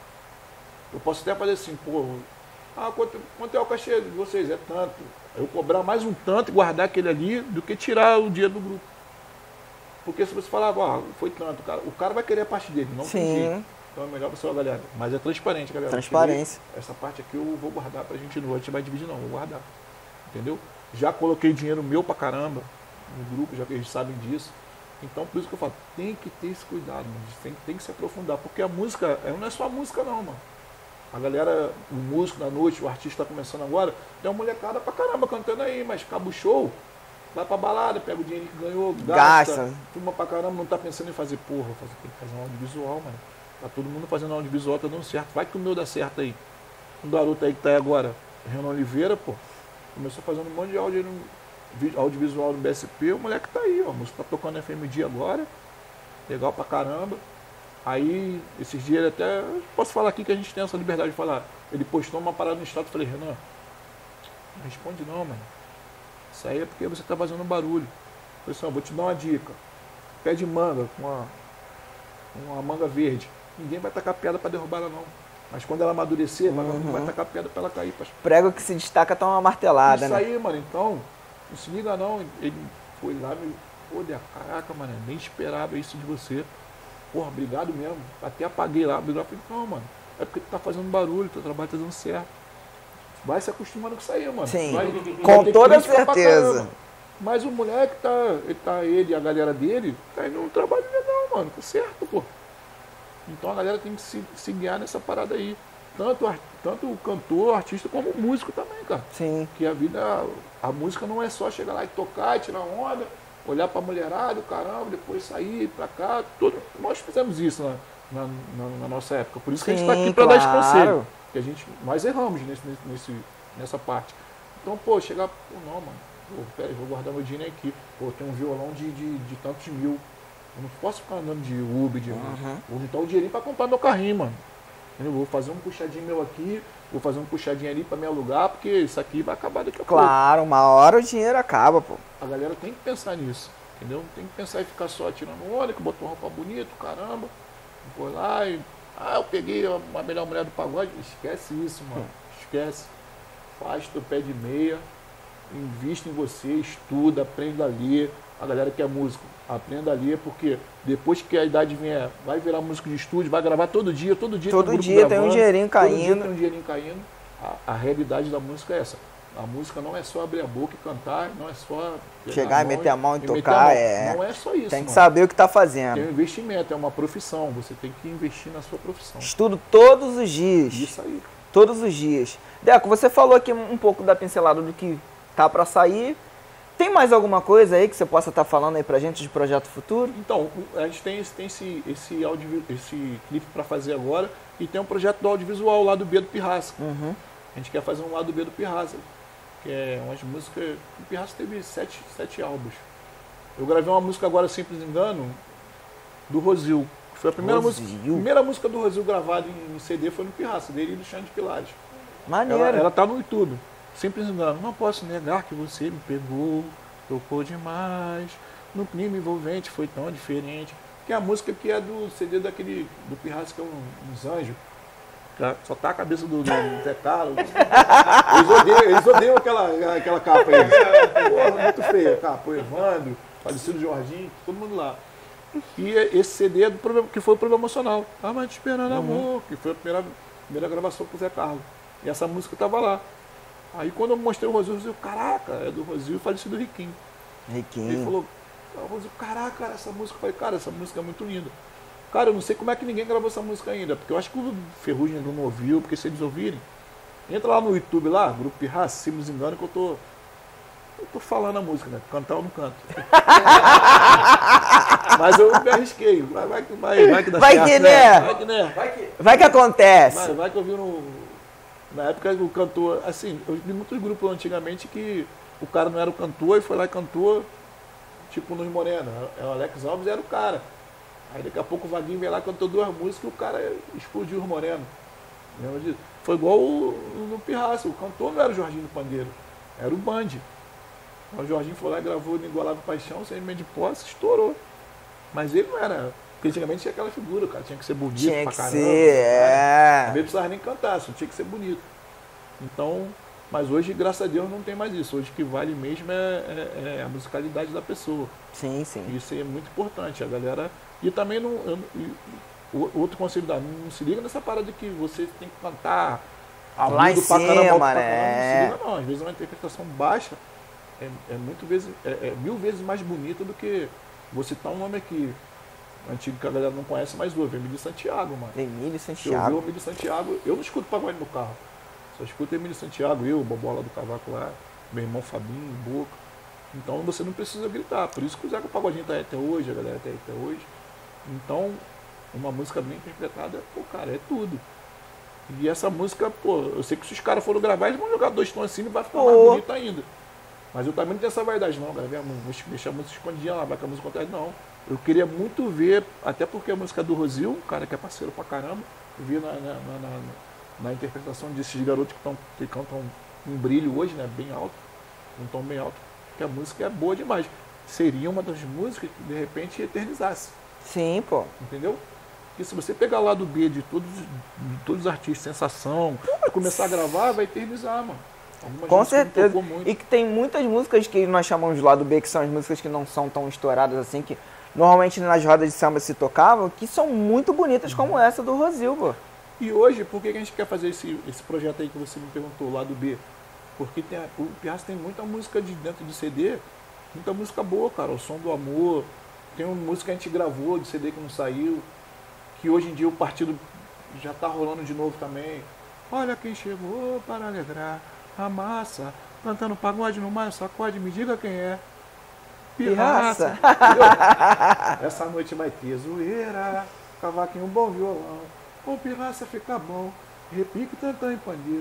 Eu posso até fazer assim, pô, quanto é o cachê de vocês? É tanto. Eu cobrar mais um tanto e guardar aquele ali do que tirar o dinheiro do grupo. Porque se você falar, foi tanto, o cara vai querer a parte dele, não tem jeito. Então é melhor você, galera. Mas é transparente, galera. Transparência. Essa parte aqui eu vou guardar pra gente, não a gente vai dividir não, vou guardar. Entendeu? Já coloquei dinheiro meu pra caramba no grupo, já que eles sabem disso. Então por isso que eu falo, tem que ter esse cuidado, mano. Tem que se aprofundar. Porque a música, não é só a música não, mano. A galera, o músico da noite, o artista tá começando agora, tem uma molecada pra caramba cantando aí, mas acaba o show, vai pra balada, pega o dinheiro que ganhou, gasta, fuma pra caramba, não tá pensando em fazer, porra, tem que fazer um audiovisual, mano. Tá todo mundo fazendo audiovisual, tá dando certo. Vai que o meu dá certo aí. Um garoto aí que tá aí agora, Renan Oliveira, pô, começou fazendo um monte de audiovisual no BSP, o moleque tá aí, ó. A música tá tocando FMD agora. Legal pra caramba. Aí, esses dias ele até. Posso falar aqui que a gente tem essa liberdade de falar. Ele postou uma parada no status, falei, Renan, não responde não, mano. Isso aí é porque você tá fazendo barulho. Eu falei assim, ó, vou te dar uma dica. Pé de manga com uma manga verde. Ninguém vai tacar pedra pra derrubar ela não. Mas quando ela amadurecer, vai tacar pedra pra ela cair. Prego que se destaca tá uma martelada, isso né? Aí, mano, então, não se liga não. Ele foi lá e pô, caraca, mano, nem esperava isso de você. Porra, obrigado mesmo. Até apaguei lá, obrigado. Falei, não, mano, é porque tu tá fazendo barulho, teu trabalho tá dando certo. Vai se acostumando com isso aí, mano. Sim, vai com toda certeza. Mas o moleque ele e a galera dele, tá indo num trabalho legal, mano, tá certo, pô. Então a galera tem que se guiar nessa parada aí. Tanto o cantor, o artista, como o músico também, cara. Sim. Que a música não é só chegar lá e tocar, e tirar onda, olhar pra mulherada, caramba, depois sair pra cá. Nós fizemos isso na nossa época. Por isso que a gente tá aqui pra dar esse conselho. Que nós erramos nessa parte. Então, pô, chegar, pô, não, mano, peraí, vou guardar meu dinheiro aqui. Pô, tem um violão de tantos mil. Eu não posso ficar andando de Uber, vou juntar o dinheirinho pra comprar meu carrinho, mano. Eu vou fazer um puxadinho meu aqui, vou fazer um puxadinho ali pra me alugar, porque isso aqui vai acabar daqui a pouco. Claro, uma hora o dinheiro acaba, pô. A galera tem que pensar nisso, entendeu? Não tem que pensar em ficar só tirando onda, que botou roupa bonita, caramba. Foi lá e... eu peguei a melhor mulher do pagode. Esquece isso, mano. Esquece. Faz teu pé de meia, investe em você, estuda, aprenda a ler. A galera que é músico, aprenda a ler, porque depois que a idade vier, vai virar músico de estúdio, vai gravar todo dia Todo tem um dia gravando, tem um dinheirinho caindo. Todo dia tem um dinheirinho caindo. A realidade da música é essa. A música não é só abrir a boca e cantar, não é só chegar e meter a mão e meter tocar. a mão. Não é só isso. Tem que mano. saber o que tá fazendo. Tem um investimento, é uma profissão. Você tem que investir na sua profissão. Estudo todos os dias. Isso aí. Todos os dias. Deco, você falou aqui um pouco da pincelada do que tá para sair. Tem mais alguma coisa aí que você possa estar falando aí pra gente de projeto futuro? Então, a gente tem esse clipe para fazer agora e tem um projeto do audiovisual lá do B do Pirraça. A gente quer fazer um lado B do Pirraça, que é umas músicas... O Pirraça teve sete álbuns. Eu gravei uma música agora, Simples Engano, do Rosil. Que foi a primeira música do Rosil gravada em CD, foi no Pirraça, dele e do Xande Pilares. Maneiro. Ela tá no YouTube. Simples Engano. Não posso negar que você me pegou, tocou demais. No clima envolvente foi tão diferente. Que é a música que é do CD do Pirraça, que é uns anjos. Só tá a cabeça do Zé Carlos. Eles odeiam aquela capa aí. Porra, muito feia a capa. O Evandro, falecido Jorginho, todo mundo lá. E esse CD é que foi o Problema Emocional. Ah, mas te esperando amor, que foi a primeira gravação com o Zé Carlos. E essa música tava lá. Aí quando eu mostrei o Rosil, eu falei, caraca, é do Rosil, falecido Riquinho. Ele falou, Rosil, caraca, cara, essa música. Eu falei, cara, essa música é muito linda. Cara, eu não sei como é que ninguém gravou essa música ainda, porque eu acho que o Ferrugem não ouviu, porque se eles ouvirem, entra lá no YouTube, lá, Grupo Pirraça, se não me engano, que eu tô falando a música, né? Cantar eu não canto. Mas eu me arrisquei, vai que dá certo, né? Vai que né? Vai que acontece. Vai que eu vi na época o cantor, assim, eu vi muitos grupos antigamente que o cara não era o cantor e foi lá e cantou, tipo no Morena. O Alex Alves era o cara. Aí daqui a pouco o Vaguinho veio lá, cantou 2 músicas e o cara explodiu o Moreno. Lembra disso? Foi igual no Pirraça, o cantor não era o Jorginho do Pandeiro, era o Band. O Jorginho foi lá e gravou no Igualável Paixão, sem meio de posse, estourou. Mas ele não era. Porque antigamente tinha aquela figura, o cara tinha que ser bonito tinha pra que caramba. Ser, Não precisava nem cantar, só tinha que ser bonito. Então, mas hoje, graças a Deus, não tem mais isso. Hoje o que vale mesmo é a musicalidade da pessoa. Sim. Isso é muito importante, a galera. E também o outro conselho não se liga nessa parada de que você tem que cantar lá em cima, né? Não se liga não, às vezes uma interpretação baixa é 1000 vezes mais bonita do que você citar um nome aqui antigo que a galera não conhece, mas ouve, Emílio Santiago, mano. Emílio Se eu Santiago. ouvir o Emílio Santiago, eu não escuto pagode no carro. Só escuto Emílio Santiago, eu, o Bobola do Cavaco lá, meu irmão Fabinho, Boca. Então você não precisa gritar. Por isso que o Zeca Pagodinho tá aí até hoje, a galera tá aí até hoje. Então, uma música bem interpretada, pô, cara, é tudo. E essa música, pô, eu sei que se os caras forem gravar, eles vão jogar 2 tons assim e vai ficar mais bonito ainda. Mas eu também não tenho essa vaidade, não, gravei a música, deixar a música escondidinha lá, vai que a música acontece, não. Eu queria muito ver, até porque a música é do Rosil, um cara que é parceiro pra caramba, eu vi na interpretação desses garotos que cantam um brilho hoje, né, bem alto, um tom bem alto, que a música é boa demais. Seria uma das músicas que, de repente, eternizasse. Sim, pô. Entendeu? Porque se você pegar lá do B de todos os artistas, Sensação, e começar a gravar, vai eternizar, mano. Com certeza. E que tem muitas músicas que nós chamamos de lado B, que são as músicas que não são tão estouradas assim, que normalmente nas rodas de samba se tocavam, que são muito bonitas, como essa do Rosil, pô. E hoje, por que a gente quer fazer esse projeto aí que você me perguntou, lado B? Porque o Pirraça tem muita música dentro de CD, muita música boa, cara. O Som do Amor, tem uma música que a gente gravou de CD que não saiu, que hoje em dia o partido já tá rolando de novo também. Olha quem chegou para alegrar a massa, cantando pagode no mar, sacode, me diga quem é. Pirraça. Essa noite vai ter zoeira, cavaquinho, um bom violão. Com Pirraça fica bom, repique, tantão e pandeiro.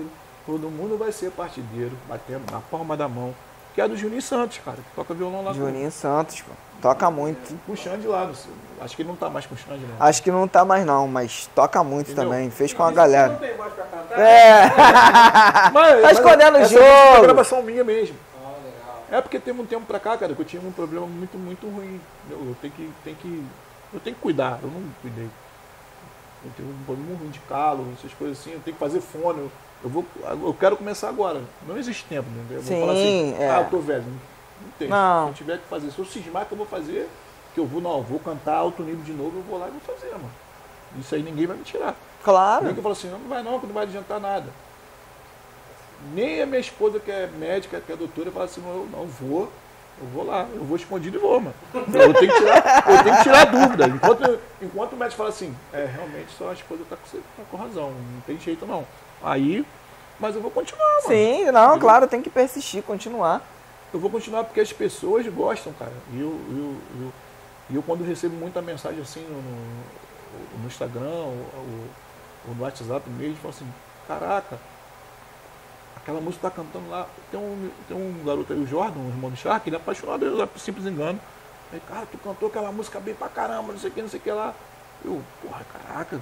Todo mundo vai ser partideiro, batendo na palma da mão. Que é do Juninho Santos, cara, que toca violão lá. Juninho Santos, pô. Toca muito. Com o Xande lá. Acho que ele não tá mais com o Xande, não. Acho que não tá mais não, mas toca muito Entendeu? também. Fez com a Não galera. tem voz pra cantar? É. Tá escondendo o essa música é uma jogo. gravação minha mesmo. Ah, legal. É porque teve um tempo pra cá, cara, que eu tinha um problema muito, muito ruim. Eu tenho que cuidar, eu não cuidei. Eu tenho um problema ruim de calo, essas coisas assim, eu tenho que fazer fone. Eu quero começar agora. Não existe tempo, né? Eu vou falar assim, eu tô velho. Não tem. Não. Se eu tiver que fazer, se eu cismar que eu vou fazer, que eu vou cantar alto nível de novo, eu vou lá e vou fazer, mano. Isso aí ninguém vai me tirar. Claro. Nem que eu falo assim, não vai não, que não vai adiantar nada. Nem a minha esposa, que é médica, que é doutora, fala assim, eu vou lá, eu vou escondido e vou, mano. Eu tenho que tirar a dúvida. Enquanto o médico fala assim, realmente só a esposa tá com razão, não tem jeito não. Aí, mas eu vou continuar, mano. Sim, não, claro, tem que persistir, continuar. Eu vou continuar porque as pessoas gostam, cara. E eu quando recebo muita mensagem assim no Instagram ou no WhatsApp mesmo, falo assim, caraca, aquela música tá cantando lá. Tem um garoto aí, o Jordan, um irmão do Shark, ele é apaixonado, ele é simples engano. Aí, cara, tu cantou aquela música bem pra caramba, não sei o que lá. Eu, porra, caraca.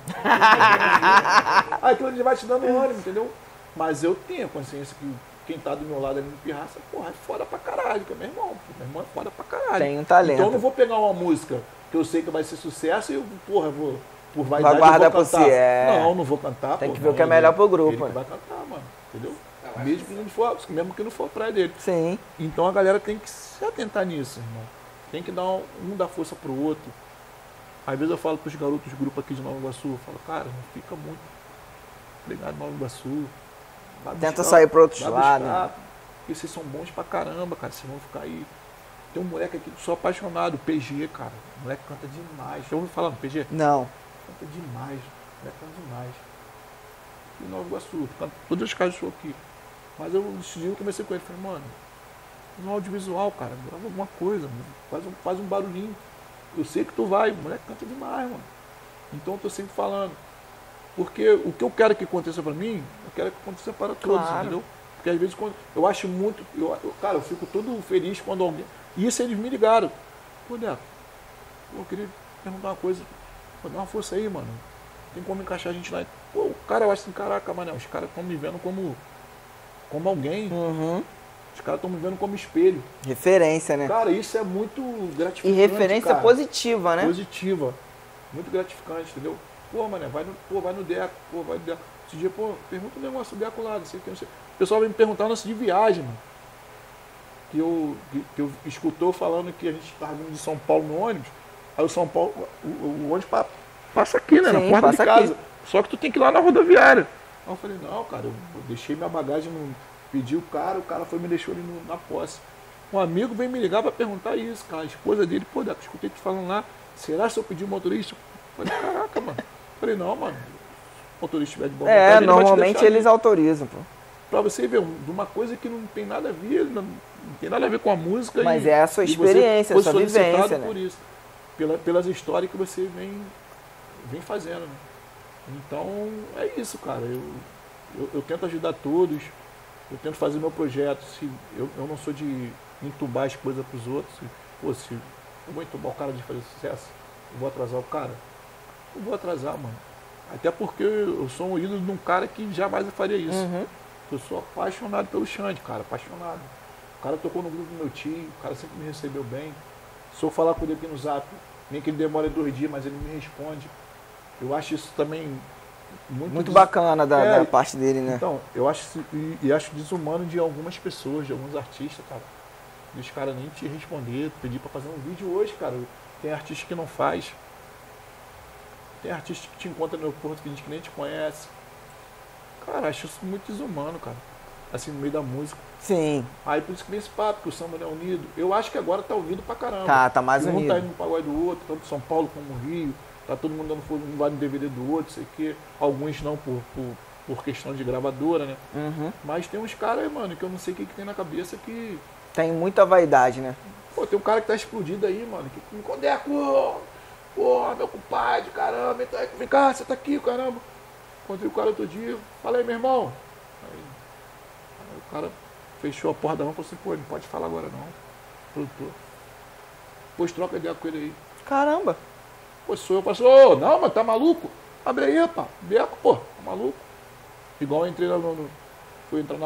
Aí aquilo ele vai te dando ânimo, entendeu? Mas eu tenho consciência que quem tá do meu lado ali no pirraça, porra, é foda pra caralho, que é meu irmão. Meu irmão é foda pra caralho. Tem um talento. Então eu não vou pegar uma música que eu sei que vai ser sucesso e eu, porra, vou, por vaidade, Vai guardar eu vou por cantar. si, é. Não vou cantar. Tem pô, que ver o não, que é melhor pro grupo, ele que né? vai cantar, mano, entendeu? Mesmo que não for a praia dele. Sim. Então a galera tem que se atentar nisso, irmão. Tem que dar um dar força pro outro. Às vezes eu falo pros garotos do grupo aqui de Nova Iguaçu, eu falo, cara, não fica muito ligado em Nova Iguaçu. Vai Tenta buscar, sair pro outro vai lado, buscar, né? porque vocês são bons pra caramba, cara. Vocês vão ficar aí. Tem um moleque aqui que sou apaixonado, PG, cara. O moleque canta demais. Já ouviu falar no PG? Não. Canta demais. O moleque canta demais. E Nova Iguaçu, canta todas as casas do show aqui. Mas eu decidi, eu comecei com ele, falei, mano, no audiovisual, cara, grava alguma coisa, mano. Faz um barulhinho. Eu sei que tu vai, o moleque canta demais, mano. Então eu tô sempre falando. Porque o que eu quero que aconteça pra mim, eu quero que aconteça para todos, Claro. entendeu? Porque às vezes quando eu acho muito. Cara, eu fico todo feliz quando alguém. E isso eles me ligaram. Pô, Deco, eu queria perguntar uma coisa. Pô, dá uma força aí, mano. Tem como encaixar a gente lá. Pô, o cara, eu acho assim, caraca, mano, os caras estão me vendo como alguém. Uhum. Os caras estão me vendo como espelho. Referência, né? Cara, isso é muito E gratificante. referência cara. positiva, né? Positiva. Muito gratificante, entendeu? Pô, mano, vai no Deco, vai no Deco. Esse dia, pergunta um negócio do Deco lá, não sei o que, não sei. O pessoal vem me perguntar antes de viagem, mano. Que eu escutou falando que a gente estava vindo de São Paulo no ônibus. Aí o São Paulo, o ônibus passa aqui, né? Sim, Na porta de passa casa. aqui. Só que tu tem que ir lá na rodoviária. Aí eu falei, não, cara, eu deixei minha bagagem, pedi o cara foi e me deixou ali na posse. Um amigo veio me ligar para perguntar isso, cara. A esposa dele, pô, Deco, escutei te falando lá, será se eu pedir o motorista? Eu falei, caraca, mano. Eu falei, não, mano. Se o motorista estiver de boa vontade, ele vai te Normalmente deixar eles ali. autorizam, pô. Pra você ver, de uma coisa que não tem nada a ver, não tem nada a ver com a música. Mas é a sua experiência, você a sua foi solicitado vivência, né? por isso, pelas histórias que você vem fazendo, né? Então, é isso, cara. Eu tento ajudar todos, eu tento fazer meu projeto. Se eu não sou de entubar as coisas pros outros. Se eu vou entubar o cara de fazer sucesso, eu vou atrasar o cara? Eu vou atrasar, mano. Até porque eu sou um ídolo de um cara que jamais faria isso. Uhum. Eu sou apaixonado pelo Xande, cara, apaixonado. O cara tocou no grupo do meu tio, o cara sempre me recebeu bem. Se eu falar com ele aqui no Zap, nem que ele demore 2 dias, mas ele me responde. Eu acho isso também Muito bacana da parte dele, né? Então, eu acho, e acho desumano de algumas pessoas, de alguns artistas, cara. E os caras nem te responder, pedir pra fazer um vídeo hoje, cara. Tem artista que não faz. Tem artista que te encontra no aeroporto que a gente nem te conhece. Cara, acho isso muito desumano, cara. Assim, no meio da música. Sim. Aí por isso que vem esse papo, que o samba não é unido. Eu acho que agora tá unido pra caramba. Tá mais um unido. tá indo no pagode do outro, tanto São Paulo como o Rio. Tá todo mundo dando fogo, um vai no DVD do outro, sei o quê. Alguns não por questão de gravadora, né? Uhum. Mas tem uns caras, mano, que eu não sei o que tem na cabeça que... Tem muita vaidade, né? Pô, tem um cara que tá explodido aí, mano, que me Deco, porra, meu compadre, caramba, então, vem cá, você tá aqui, caramba. Encontrei o cara outro dia, fala aí, meu irmão. Aí, Aí o cara fechou a porta da van e falou assim, pô, não pode falar agora não. Produtor. Depois troca ideia com ele aí. Caramba. Pô, sou eu, falei, ô, não, mas tá maluco? Abre aí, pá. Beco, pô, tá maluco? Igual eu entrei no fui entrar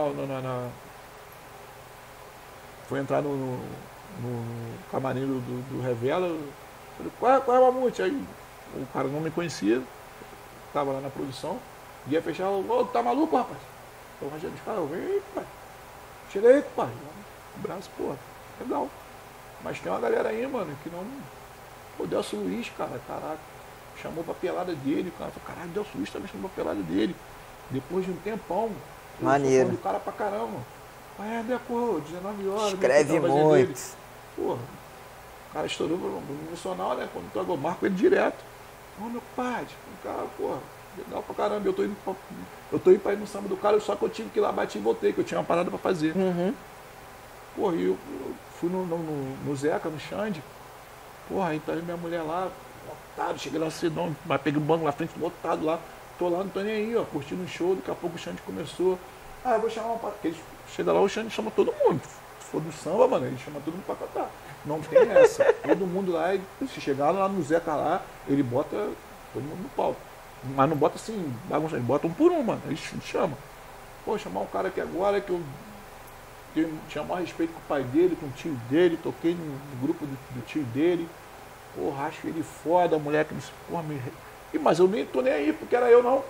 fui entrar no camarim do Revela. Falei, qual é o Mamute? Aí o cara não me conhecia, tava lá na produção, ia fechar, ô, tá maluco, rapaz? Eu rachei dos caras, vem, pai. Chega aí, pai. Abraço, porra. Legal. Mas tem uma galera aí, mano, que não. Pô, Delcio Luiz, cara, caraca. Chamou pra pelada dele, o cara falou, caralho, Delcio Luiz também chamou pra pelada dele. Depois de um tempão, maneiro. Eu sou fã do cara pra caramba. Aí, Deco, 19 horas. Escreve muito. Porra, o cara estourou no emocional, né? Quando eu marco ele direto. Ô, meu pai, o cara, porra, legal pra caramba. Eu tô indo pra ir no samba do cara, só que eu tive que ir lá, bati e voltei, que eu tinha uma parada pra fazer. Uhum. Porra, e eu fui no Zeca, no Xande. Porra, aí tá minha mulher lá, lotado, cheguei lá cedão, mas peguei o banco na frente, lotado lá. Tô lá, não tô nem aí, ó, curtindo o show, daqui a pouco o Xande começou. Ah, eu vou chamar uma parada. Chega lá, o Xande chama todo mundo. Se for do samba, mano, ele chama todo mundo pra cantar. Não tem essa. Todo mundo lá, se chegar lá no Zeca lá, ele bota todo mundo no palco. Mas não bota assim, bagunça, ele bota um por um, mano. Ele chama. Pô, chamar um cara aqui agora que eu tinha mais respeito com o pai dele, com o tio dele, toquei no grupo do tio dele. Porra, acho ele foda, a mulher que me. Porra, mas eu nem tô nem aí, porque era eu não.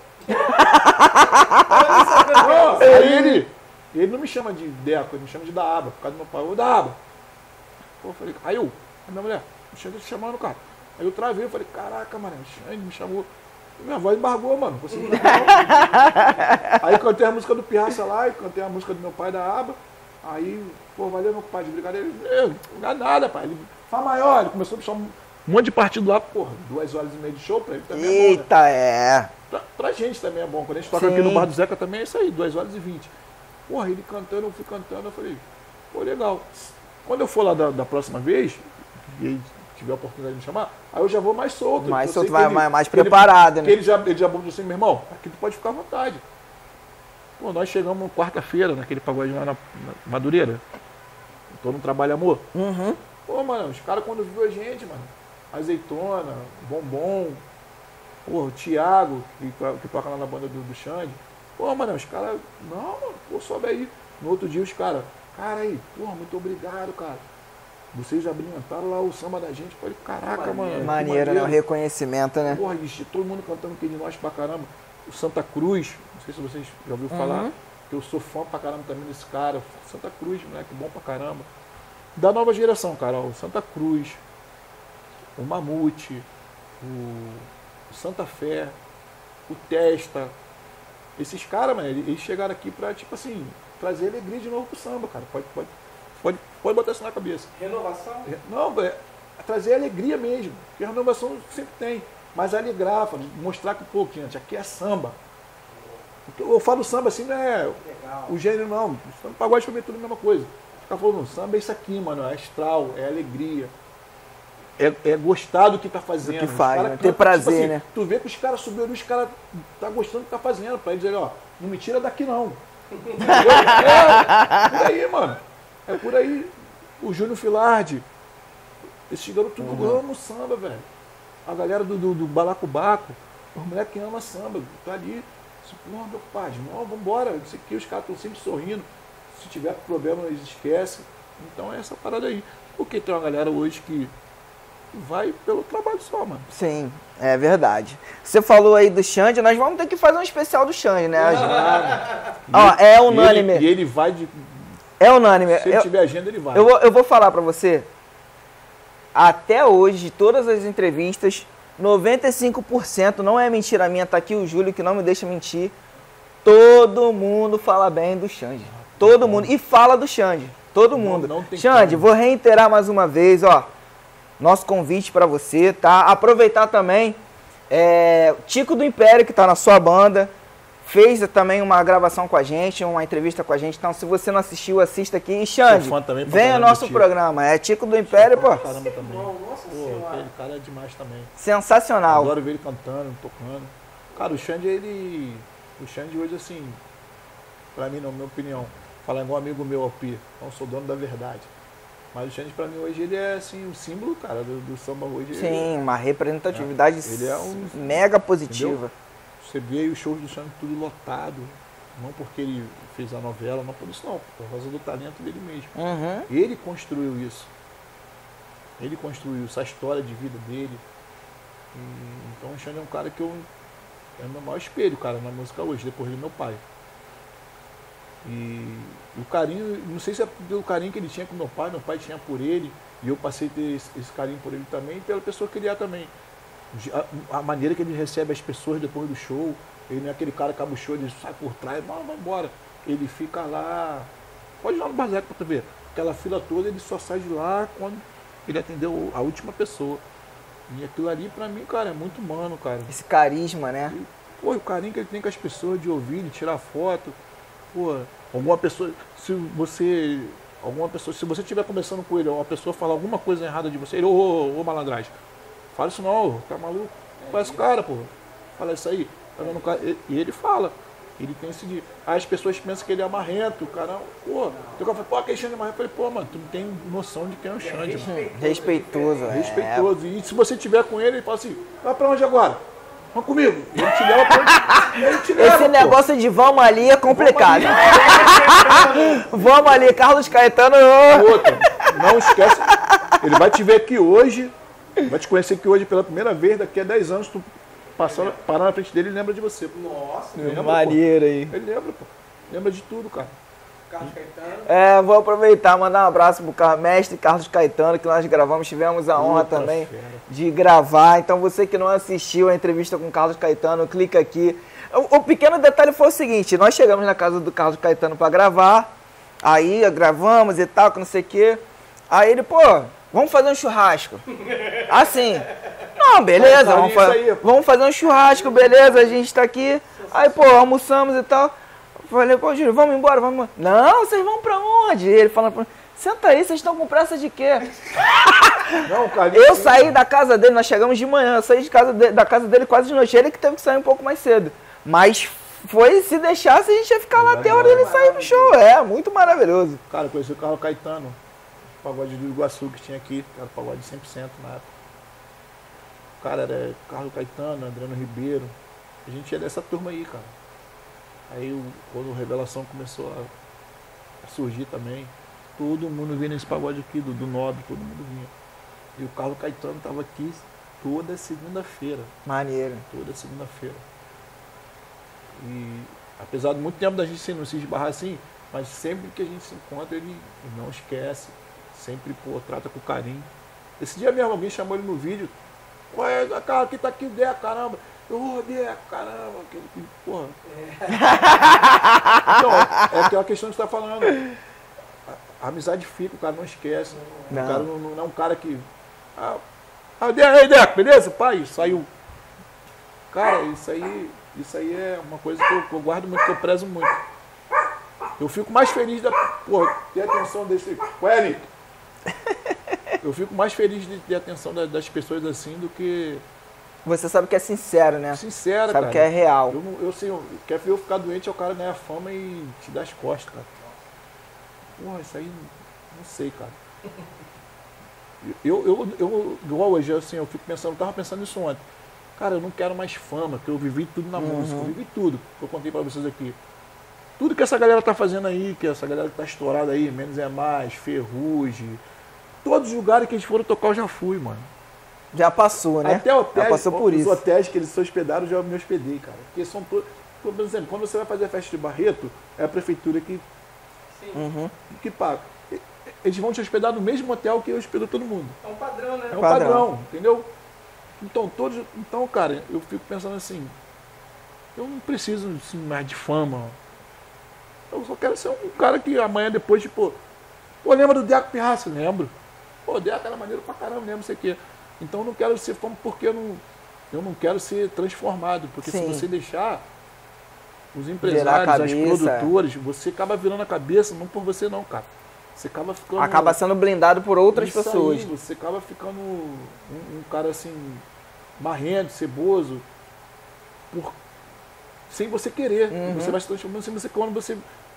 Não, aí ele não me chama de Deco, ele me chama de Daaba, por causa do meu pai. Ô, Daaba. Pô, eu falei, aí a minha mulher, o Xande tá te chamando, cara. Aí eu travei, eu falei, caraca, mano, o Xande me chamou. Minha voz embargou, mano, não consegui cantar, não. Aí cantei a música do Pirraça lá, e cantei a música do meu pai da Aba. Aí, pô, valeu, meu pai, de brincadeira. Não dá nada, pai. Ele, Fá maior, ele começou a puxar um monte de partido lá, porra, 2 horas e meia de show, pra ele também é bom, né? Eita, é. Pra gente também é bom. Quando a gente toca aqui no Bar do Zeca também é isso aí, 2 horas e 20. Porra, ele cantando, eu fui cantando, eu falei, pô, legal. Quando eu for lá da próxima vez, e ele tiver a oportunidade de me chamar, aí eu já vou mais solto. Mais solto, mais preparado, né? Ele já falou assim, meu irmão, aqui tu pode ficar à vontade. Pô, nós chegamos quarta-feira, naquele pagode lá na Madureira. Todo mundo trabalha amor. Uhum. Pô, mano, os caras quando viu a gente, mano, Azeitona, Bombom, pô, o Thiago, que toca lá na banda do Xande. Pô, mano, os caras, não, mano, pô, sobe aí. No outro dia os caras, cara aí, porra, muito obrigado, cara. Vocês abrilhantaram lá o samba da gente. Falei, caraca, mano. Maneiro, né? O reconhecimento, né? Porra, e todo mundo cantando que de nós pra caramba. O Santa Cruz, não sei se vocês já ouviram falar, que eu sou fã pra caramba também desse cara. Santa Cruz, moleque, bom pra caramba. Da nova geração, cara, o Santa Cruz, o Mamute, o Santa Fé, o Testa. Esses caras, mano, eles chegaram aqui pra, tipo assim, trazer alegria de novo pro samba, cara. Pode botar isso na cabeça. Renovação? Não, é trazer alegria mesmo. Porque a renovação sempre tem. Mas alegrar, mostrar que, pô, gente, aqui é samba. Eu falo samba assim, não é o gênero, não. O pagode também é tudo a mesma coisa. Ficar falando, samba é isso aqui, mano. É astral, é alegria. É gostar do que tá fazendo. Do que faz, né? Ter tipo prazer, assim, né? Tu vê que os caras subiram e os caras tá gostando do que tá fazendo. Pra eles dizer, ó, não me tira daqui não. É por aí, mano. É por aí. O Júnior Filardi. Esses garotos tudo amam samba, velho. A galera do Balacobaco. Os moleques que amam samba. Tá ali. Não, meu pai, não, vambora. Isso aqui, os caras estão sempre sorrindo. Se tiver problema, eles esquecem. Então é essa parada aí. Porque tem uma galera hoje que vai pelo trabalho só, mano. Sim, é verdade. Você falou aí do Xande, nós vamos ter que fazer um especial do Xande, né? Ó, é unânime. E ele vai de... É unânime. Se ele tiver agenda, ele vai. Eu vou falar pra você. Até hoje, de todas as entrevistas, 95%, não é mentira minha, tá aqui o Júlio que não me deixa mentir. Todo mundo fala bem do Xande. Todo mundo. E fala do Xande. Todo mundo. Não tem Xande, como. vou reiterar mais uma vez, ó. Nosso convite pra você, tá? Aproveitar também, Tico do Império, que tá na sua banda, fez também uma gravação com a gente, uma entrevista com a gente. Então, se você não assistiu, assista aqui. E Xande, vem ao nosso programa. É Tico do Império, pô. Caramba também. Nossa Senhora. Aquele cara é demais também. Sensacional. Adoro ver ele cantando, tocando. Cara, o Xande hoje, assim, pra mim, na minha opinião, Falar igual um amigo meu, Alpi, não sou dono da verdade. Mas o Xande, pra mim, hoje, ele é, assim, o símbolo, cara, do samba hoje. Sim, uma representatividade ele é um, mega positiva. entendeu? Você vê aí os shows do Xande tudo lotado, não porque ele fez a novela, não por isso não, por causa do talento dele mesmo. Uhum. Ele construiu isso. Ele construiu essa história de vida dele. Então o Xande é um cara que é o meu maior espelho, cara, na música hoje, depois do meu pai. E o carinho, não sei se é pelo carinho que ele tinha com meu pai tinha por ele, e eu passei a ter esse carinho por ele também, e pela pessoa que ele é também. A maneira que ele recebe as pessoas depois do show, ele não é aquele cara que acaba o show, ele sai por trás, vai embora. Ele fica lá, pode ir lá no Baseco pra tu ver, aquela fila toda, ele só sai de lá quando ele atendeu a última pessoa. E aquilo ali pra mim, cara, é muito humano, cara. Esse carisma, né? E, pô, o carinho que ele tem com as pessoas, de ouvir, de tirar foto. Pô, alguma pessoa, se você estiver conversando com ele, uma pessoa falar alguma coisa errada de você, ele, ô malandragem, fala isso não, tá maluco? Conhece o cara, pô. Fala isso aí. Tá vendo o cara? E ele fala. Ele tem esse dia. Aí as pessoas pensam que ele é marrento, o cara, pô. Então o cara fala, pô, aquele Xande é marrento. Eu falei, pô, mano, tu não tem noção de quem é o Xande, mano. Respeitoso, Respeitoso. E se você tiver com ele fala assim, vai pra onde agora? Vamos comigo. Ele te leva pra onde ele te leva. Esse negócio de vamos ali é complicado. Vamos ali, Carlos Caetano. Outra, não esquece. Ele vai te ver aqui hoje, vai te conhecer aqui hoje pela primeira vez, daqui a 10 anos, tu parar na frente dele e lembra de você. Pô. Nossa, Lembra, Maneiro aí. Ele lembra, pô. Lembra de tudo, cara. Carlos Caetano. Vou aproveitar, mandar um abraço pro mestre Carlos Caetano, que nós gravamos, tivemos a honra Outra também fera. de gravar. Então você que não assistiu a entrevista com o Carlos Caetano, clica aqui. O pequeno detalhe foi o seguinte, nós chegamos na casa do Carlos Caetano para gravar, aí gravamos e tal, que não sei o quê. Aí ele, pô, vamos fazer um churrasco. Assim, não, beleza, vamos fazer um churrasco, beleza, a gente tá aqui. Aí, pô, almoçamos e tal. Falei, pô, Júlio, vamos embora, vamos embora. Não, vocês vão pra onde? Ele falando, senta aí, vocês estão com pressa de quê? Não, cara, Eu saí da casa dele, nós chegamos de manhã, eu saí da casa dele quase de noite. Ele que teve que sair um pouco mais cedo. Mas foi, se deixasse, a gente ia ficar lá até a hora dele sair no show. É, muito maravilhoso. Cara, eu conheci o Carlos Caetano, o pagode do Iguaçu que tinha aqui, que era o pagode 100% na época. O cara era Carlos Caetano, Adriano Ribeiro. A gente é dessa turma aí, cara. Aí quando a Revelação começou a surgir também, todo mundo vinha nesse pagode aqui, do Nobre, todo mundo vinha. E o Carlos Caetano estava aqui toda segunda-feira. Maneiro. Toda segunda-feira. E apesar de muito tempo da gente não se esbarrar assim, mas sempre que a gente se encontra, ele não esquece. Sempre, pô, trata com carinho. Esse dia mesmo alguém chamou ele no vídeo. Qual é, cara, que tá aqui, Deca, caramba. Eu, Deca, caramba. Porra. Então, é aquela questão que você tá falando. A amizade fica, o cara não esquece. Não. O cara não é um cara que... Aí, Deca, beleza? Pai, saiu. Cara, isso aí é uma coisa que eu guardo muito, que eu prezo muito. Eu fico mais feliz de ter atenção desse... Ué, Nick? Eu fico mais feliz de ter atenção das pessoas assim do que... Você sabe que é sincero, né? Sincero, sabe cara. que é real. Quer ver eu ficar doente é o cara ganhar fama e te dar as costas, cara. Porra, isso aí, não sei, cara. Igual hoje, assim, eu fico pensando, eu tava pensando nisso ontem. Cara, eu não quero mais fama, porque eu vivi tudo na música, eu vivi tudo que eu contei pra vocês aqui. Tudo que essa galera tá fazendo aí, que essa galera que tá estourada aí, Menos é Mais, Ferrugem, todos os lugares que eles foram tocar eu já fui, mano. Já passou, né? Até hotéis, já passou por os isso. hotéis que eles se hospedaram, eu já me hospedei, cara. Porque são todos... Por exemplo, quando você vai fazer a festa de Barreto, é a prefeitura que paga. Eles vão te hospedar no mesmo hotel que eu hospedo todo mundo. É um padrão, né? É um padrão, entendeu? Então, cara, eu fico pensando assim, eu não preciso assim, mais de fama. Eu só quero ser um cara que amanhã depois, tipo, pô, lembra do Deco Pirraça? Lembro. Pô, o Deco era maneiro pra caramba, lembro, não sei o quê. Então eu não quero ser fama porque eu não quero ser transformado. Porque se você deixar os empresários, as produtoras, você acaba virando a cabeça, não por você não, cara. Você acaba ficando... Acaba sendo blindado por outras pessoas. Aí, você acaba ficando um cara assim, marrento, ceboso, sem você querer. Você vai se transformando sem você, quando você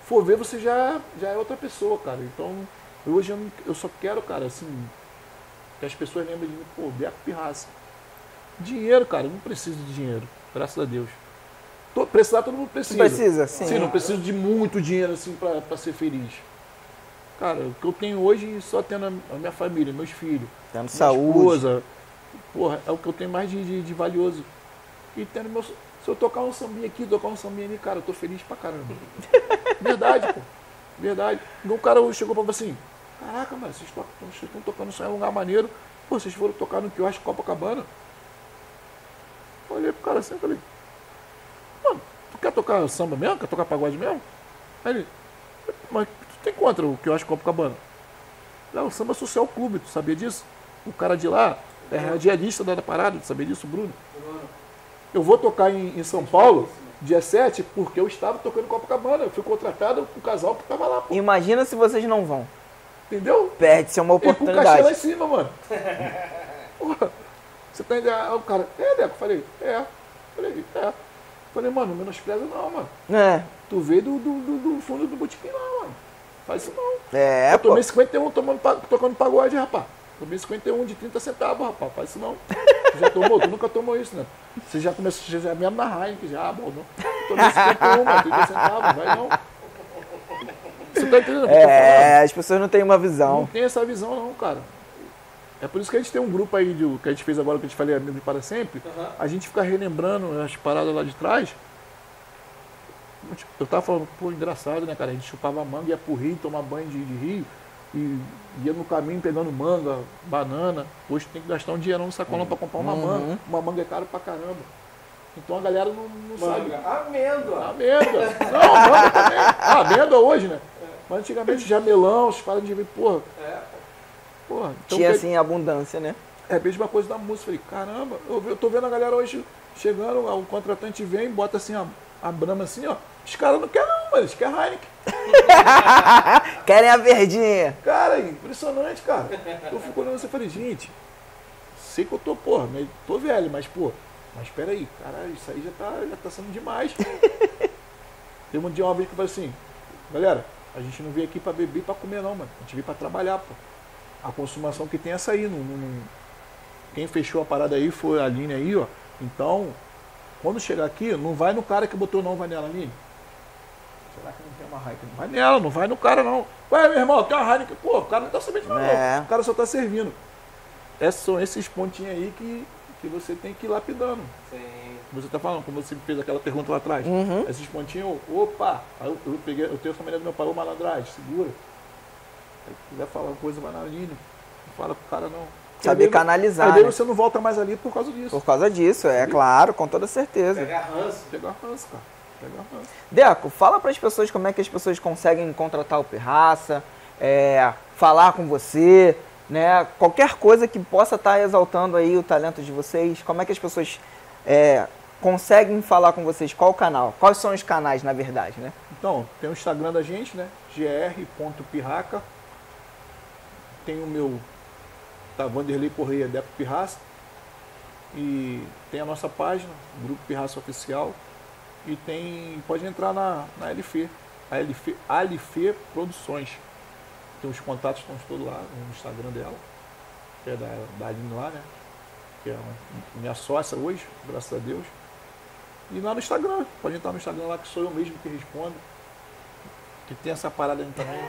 for ver, você já é outra pessoa, cara. Então, hoje eu só quero, cara, assim, que as pessoas lembrem de mim, pô, Deco Pirraça. Dinheiro, cara, eu não preciso de dinheiro, graças a Deus. Precisar todo mundo precisa. Precisa, sim. Sim, não preciso de muito dinheiro, assim, pra ser feliz. Cara, o que eu tenho hoje, só tendo a minha família, meus filhos, tendo minha saúde. esposa, porra, é o que eu tenho mais de valioso. E tendo meu... Se eu tocar um sambinha aqui, tocar um sambinha ali, cara, eu tô feliz pra caramba. Verdade, pô. Verdade. Um cara chegou pra mim assim, caraca, mano, vocês estão tocando só em um lugar maneiro. Pô, vocês foram tocar no quiosque Copacabana? Eu olhei pro cara assim e falei, mano, tu quer tocar samba mesmo? Quer tocar pagode mesmo? Aí ele, mas tu tem contra o quiosque Copacabana? Lá, o Samba Social Clube, tu sabia disso? O cara de lá é radialista da parada, tu sabia disso, Bruno? Eu vou tocar em São Paulo, dia 7, porque eu estava tocando em Copacabana. Eu fui contratado com o casal que estava lá, pô. Imagina se vocês não vão. Entendeu? Perde-se uma E com o cachê oportunidade. lá em cima, mano. Porra, você tá entendendo? O cara, Deco? Falei, Falei, Falei, mano, não menospreza não, mano. É. Tu veio do fundo do botequim lá, mano. Faz isso não. É, Eu pô. tomei 51 tocando pagode, rapaz. Tomei 51 de 30 centavos, rapaz. Faz isso não. Tu já tomou? Tu nunca tomou isso, né? Você já começou, já mesmo na Heineken, já, bom, não. Tomei 51, mano, 30 centavos, vai não. Você tá entendendo o que eu tô falando? As pessoas não têm uma visão. Não tem essa visão não, cara. É por isso que a gente tem um grupo aí, que a gente fez agora, que eu te falei, Amigo para Sempre. A gente fica relembrando as paradas lá de trás. Eu tava falando, pô, engraçado, né, cara? A gente chupava manga, ia pro rio, tomar banho de rio. E ia no caminho pegando manga, banana. Hoje tem que gastar um dinheirão no sacolão pra comprar uma manga. Uma manga é caro pra caramba. Então a galera não sabe. Amêndoa. Amêndoa. Não, manga também. Amêndoa hoje, né? Mas antigamente já melão, os caras de ver, porra. Porra. Então, Tinha assim abundância, né? é a mesma coisa da música. Falei, caramba, eu tô vendo a galera hoje chegando, o contratante vem, bota assim a Brahma assim, ó. Os caras não querem não, mas eles querem Heineken. Querem a verdinha. Cara, impressionante, cara. Eu fico olhando assim e falei, gente, sei que eu tô, porra, tô velho, mas, pô, mas peraí, caralho, isso aí já tá sendo demais. Tem um dia uma vez que eu falei assim, galera, a gente não veio aqui pra beber e pra comer não, mano. A gente veio pra trabalhar, pô. A consumação que tem é essa aí. Quem fechou a parada aí foi a Aline aí, ó. Então, quando chegar aqui, não vai no cara que botou não, vai nela, Aline. Será que não tem uma Heineken? Não vai nela, não vai no cara não. Ué, meu irmão, tem uma Heineken. Pô, o cara não tá sabendo não, não. O cara só tá servindo. São esses pontinhos aí que você tem que ir lapidando. Sim. Você tá falando, como você fez aquela pergunta lá atrás. Esses pontinhos, opa, aí eu tenho a família do meu pai, ô malandragem, segura. Aí se quiser falar coisa, vai na Aline. Não fala pro cara não. Saber canalizar. Aí daí né? você não volta mais ali por causa disso. Por causa disso, é claro, com toda certeza. Pegar ranço. Pegar ranço, cara. Pegar ranço. Deco, fala para as pessoas como é que as pessoas conseguem contratar o Pirraça, falar com você, né? Qualquer coisa que possa estar exaltando aí o talento de vocês. Como é que as pessoas conseguem falar com vocês? Qual o canal? Quais são os canais, na verdade, né? Então, tem o Instagram da gente, né? gr.pirraca. Tem o meu, tá, Vanderlei Correia, Deco Pirraça. E tem a nossa página, Grupo Pirraça Oficial. E pode entrar na LF, LF Produções. Tem os contatos, estão todos lá no Instagram dela, que é da Aline lá, né? Que é minha sócia hoje, graças a Deus. E lá no Instagram, pode entrar no Instagram lá que sou eu mesmo que respondo. Que tem essa parada aí também.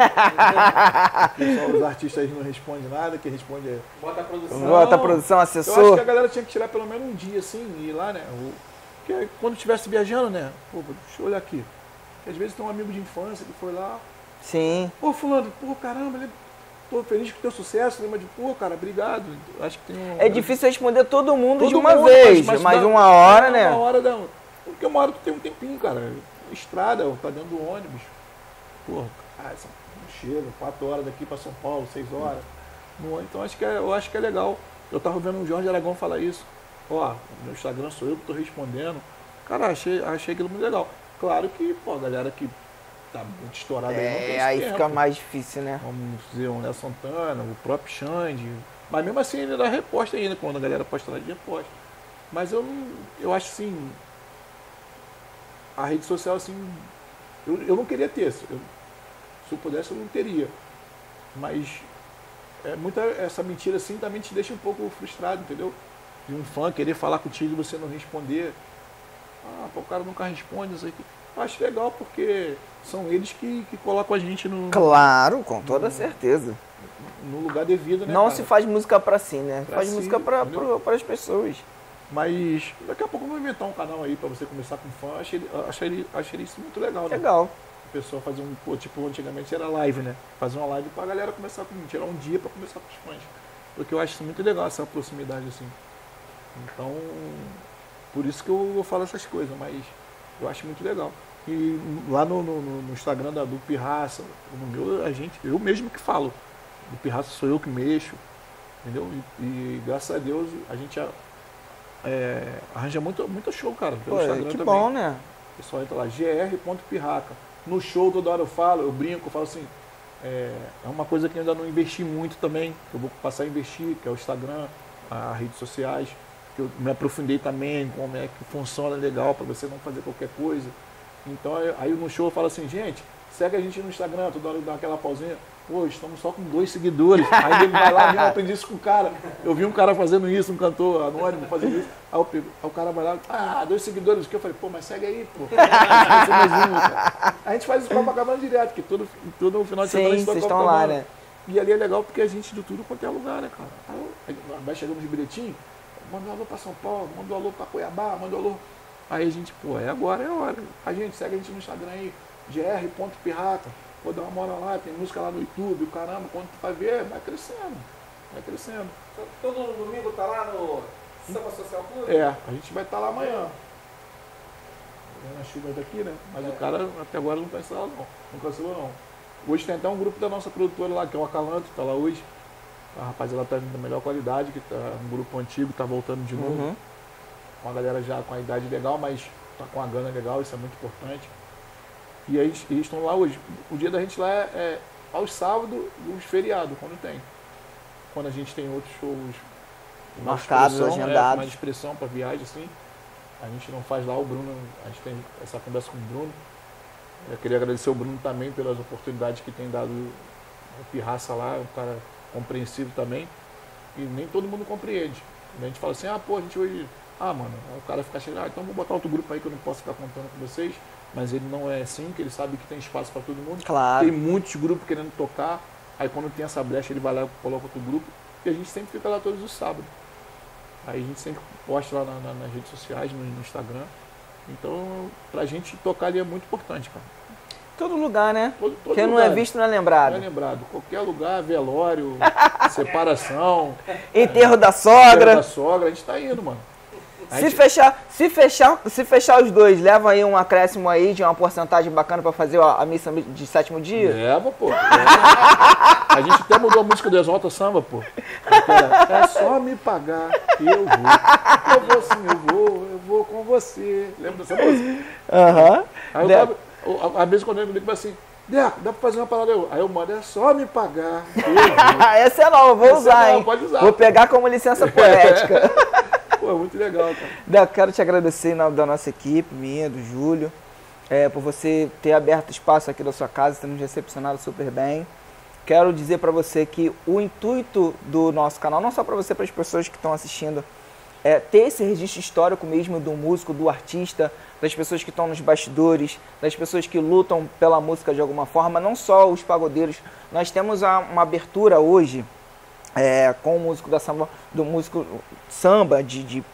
Que só os artistas não respondem nada, que responde é... Bota a produção. Bota a produção, Eu acho assessor. que a galera tinha que tirar pelo menos um dia assim e ir lá, né? Porque quando estivesse viajando, né? Pô, deixa eu olhar aqui. Porque às vezes tem um amigo de infância que foi lá. Sim. Pô, fulano, pô, caramba, tô feliz com o teu sucesso, né? Mas, pô, cara, obrigado. Acho que tem um... É difícil responder todo mundo Todo de uma mundo, vez, mas mas dá- uma hora, né? Uma hora dá. Porque uma hora tu tem um tempinho, cara. Estrada, tá dentro do ônibus. Porra, são chega, 4 horas daqui pra São Paulo, 6 horas. Então eu acho que é legal. Eu tava vendo o Jorge Aragão falar isso. Ó, no Instagram sou eu que tô respondendo. Cara, achei aquilo muito legal. Claro que, pô, a galera que tá muito estourada aí não tem esse Aí tempo. fica mais difícil, né? Vamos dizer, o Nelson Santana, o próprio Xande. Mas mesmo assim ele dá reposta ainda, quando a galera posta lá de reposta. Mas eu acho assim, a rede social assim, Eu não queria ter, se eu pudesse eu não teria. Mas essa mentira assim também te deixa um pouco frustrado, entendeu? De um fã querer falar contigo e você não responder. Pô, o cara nunca responde isso aqui. Eu acho legal porque são eles que colocam a gente no... Claro, com toda certeza. No lugar devido, né? Não cara? se faz música pra si, né? Pra faz si, música para as pessoas. Mas daqui a pouco eu vou inventar um canal aí pra você começar com fã. Achei isso muito legal, né? Legal. A pessoa fazer tipo, antigamente era live, né? Fazer uma live pra galera começar com, tirar um dia pra começar com os fãs. Porque eu acho isso muito legal, essa proximidade assim. Então, por isso que eu falo essas coisas, mas eu acho muito legal. E lá no Instagram do Pirraça, no meu, eu mesmo que falo. Do Pirraça sou eu que mexo, entendeu? E graças a Deus a gente arranja muito show, cara. Pelo Instagram que também. bom, né? O pessoal entra lá, gr.pirraca. No show toda hora eu brinco, eu falo assim, é uma coisa que eu ainda não investi muito também, que eu vou passar a investir, que é o Instagram, as redes sociais, que eu me aprofundei também, como é que funciona legal para você não fazer qualquer coisa. Então aí no show eu falo assim, gente, segue a gente no Instagram, toda hora eu dou aquela pausinha, pô, estamos só com 2 seguidores. Aí ele vai lá, eu aprendi isso com o cara. Eu vi um cara fazendo isso, um cantor anônimo fazendo isso. Aí o cara vai lá, 2 seguidores. Eu falei, pô, mas segue aí, pô. A gente faz isso com a Copacabana direto, que todo final de semana a gente vocês estão lá, né? E ali é legal porque a gente de tudo quanto é lugar, né, cara? Aí vai chegando de bilhetinho, manda um alô pra São Paulo, manda um alô pra Cuiabá, manda um alô. Aí a gente, pô, agora, é a hora. A gente segue a gente no Instagram aí, gr.pirraca. Vou dar uma moral lá, tem música lá no YouTube, caramba, quando tu vai ver, vai crescendo. Vai crescendo. Todo domingo tá lá no Samba Social Clube? A gente vai estar lá amanhã. Na chuva daqui, né? Mas o cara até agora não cancelou não. Não cancelou não. Hoje tem até um grupo da nossa produtora lá, que é o Acalanto, tá lá hoje. A rapaziada tá vindo da melhor qualidade, que tá um grupo antigo, tá voltando de novo. Uhum. Com a galera já com a idade legal, mas tá com a gana legal, isso é muito importante. E aí eles estão lá hoje. O dia da gente lá é aos sábados e os feriados, quando tem. Quando a gente tem outros shows marcados, agendados. Mais expressão para viagem, assim. A gente não faz lá, o Bruno, a gente tem essa conversa com o Bruno. Eu queria agradecer o Bruno também pelas oportunidades que tem dado o Pirraça lá, um cara compreensivo também. E nem todo mundo compreende. A gente fala assim, pô, a gente hoje... mano, o cara fica chegando, então vou botar outro grupo aí que eu não posso ficar contando com vocês. Mas ele não é assim, que ele sabe que tem espaço para todo mundo. Claro. Tem muitos grupos querendo tocar. Aí quando tem essa brecha, ele vai lá e coloca outro grupo. E a gente sempre fica lá todos os sábados. Aí a gente sempre posta lá nas redes sociais, no Instagram. Então, pra gente tocar ali é muito importante, cara. Todo lugar, né? Todo Quem lugar, não é visto não é lembrado. Não é lembrado. Qualquer lugar, velório, separação. Enterro da sogra. Enterro da sogra, a gente tá indo, mano. Se fechar os dois, leva aí um acréscimo aí de uma porcentagem bacana pra fazer a missa de 7º dia? Leva, pô. A gente até mudou a música do Exalta Samba, pô. É só me pagar que eu vou. Eu vou sim, eu vou com você. Lembra dessa música? Aham. Aí às vezes quando eu digo assim, Deco, dá pra fazer uma parada? Aí eu mando, é só me pagar que eu vou. Essa é nova, vou usar, hein? Pode usar. Vou pegar como licença poética. Pô, muito legal, cara. Deco, quero te agradecer em nome da nossa equipe, minha, do Júlio, por você ter aberto espaço aqui da sua casa, ter nos recepcionado super bem. Quero dizer para você que o intuito do nosso canal, não só para você, para as pessoas que estão assistindo, é ter esse registro histórico mesmo do músico, do artista, das pessoas que estão nos bastidores, das pessoas que lutam pela música de alguma forma, não só os pagodeiros. Nós temos uma abertura hoje com o músico do músico samba de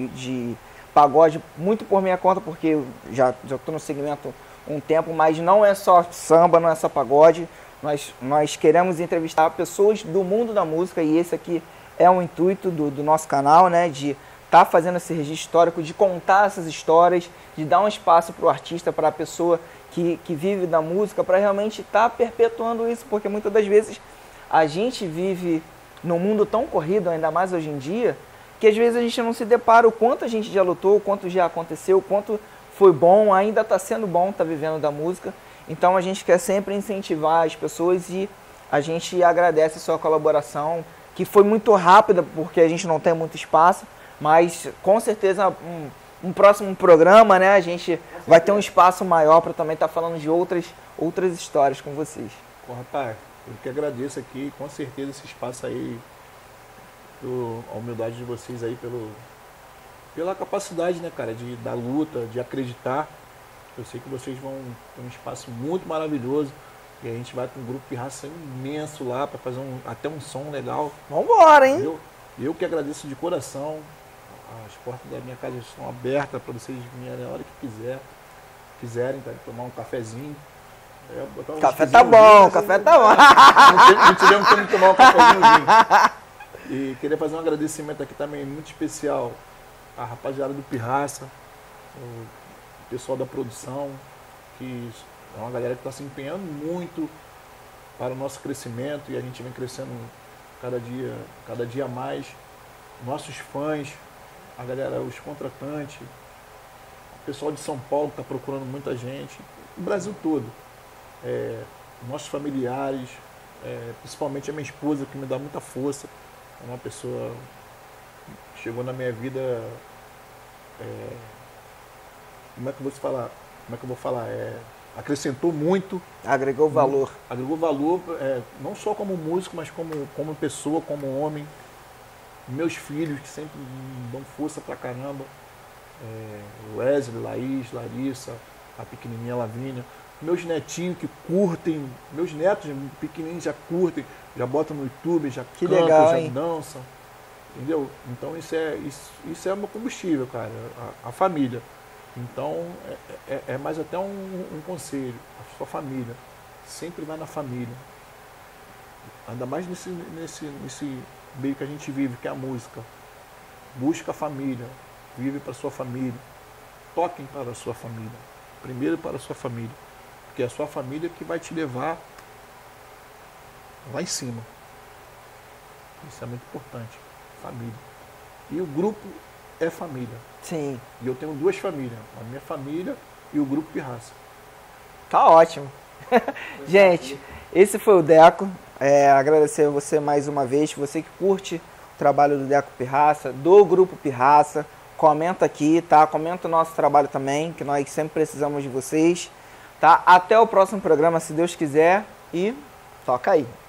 pagode, muito por minha conta, porque eu já estou no segmento um tempo, mas não é só samba, não é só pagode. Nós queremos entrevistar pessoas do mundo da música e esse aqui é o intuito do nosso canal, né? De estar fazendo esse registro histórico, de contar essas histórias, de dar um espaço para o artista, para a pessoa que vive da música, para realmente estar perpetuando isso, porque muitas das vezes a gente vive num mundo tão corrido, ainda mais hoje em dia, que às vezes a gente não se depara o quanto a gente já lutou, o quanto já aconteceu, o quanto foi bom, ainda está sendo bom estar vivendo da música. Então a gente quer sempre incentivar as pessoas e a gente agradece a sua colaboração, que foi muito rápida porque a gente não tem muito espaço, mas com certeza um próximo programa, né, a gente vai ter um espaço maior para também estar falando de outras histórias com vocês. Bom, rapaz, eu que agradeço aqui, com certeza esse espaço aí, a humildade de vocês aí pela capacidade, né, cara, da luta, de acreditar. Eu sei que vocês vão ter um espaço muito maravilhoso e a gente vai com um grupo Pirraça imenso lá para fazer até um som legal. Vambora, hein? Eu que agradeço de coração. As portas da minha casa estão abertas para vocês virem a hora que quiserem, tá? Tomar um cafezinho. Café tá bom, café tá bom. Não tivemos como tomar um cafezinho. E queria fazer um agradecimento aqui também muito especial à rapaziada do Pirraça, o pessoal da produção, que é uma galera que está se empenhando muito para o nosso crescimento e a gente vem crescendo cada dia mais. Nossos fãs, a galera, os contratantes, o pessoal de São Paulo que está procurando muita gente, o Brasil todo. Nossos familiares, principalmente a minha esposa, que me dá muita força. É uma pessoa que chegou na minha vida, como é que eu vou falar? Acrescentou muito. Agregou valor. Agregou valor, não só como músico, mas como pessoa, como homem. Meus filhos, que sempre me dão força pra caramba. Wesley, Laís, Larissa, a pequenininha Lavínia. Meus netinhos que curtem, meus netos pequenininhos já curtem, já botam no YouTube, já cantam, legal, já hein? dançam. Entendeu? Então isso é meu combustível, cara, a família. Então é mais até um conselho, a sua família. Sempre vai na família. Ainda mais nesse meio que a gente vive, que é a música. Busca a família, vive para a sua família. Toquem para a sua família. Primeiro para a sua família. Porque é a sua família que vai te levar lá em cima. Isso é muito importante. Família. E o grupo é família. Sim. E eu tenho duas famílias. A minha família e o grupo Pirraça. Tá ótimo. Gente, esse foi o Deco. Agradecer a você mais uma vez. Você que curte o trabalho do Deco Pirraça, do grupo Pirraça. Comenta aqui, tá? Comenta o nosso trabalho também, que nós sempre precisamos de vocês. Tá? Até o próximo programa, se Deus quiser. E toca aí.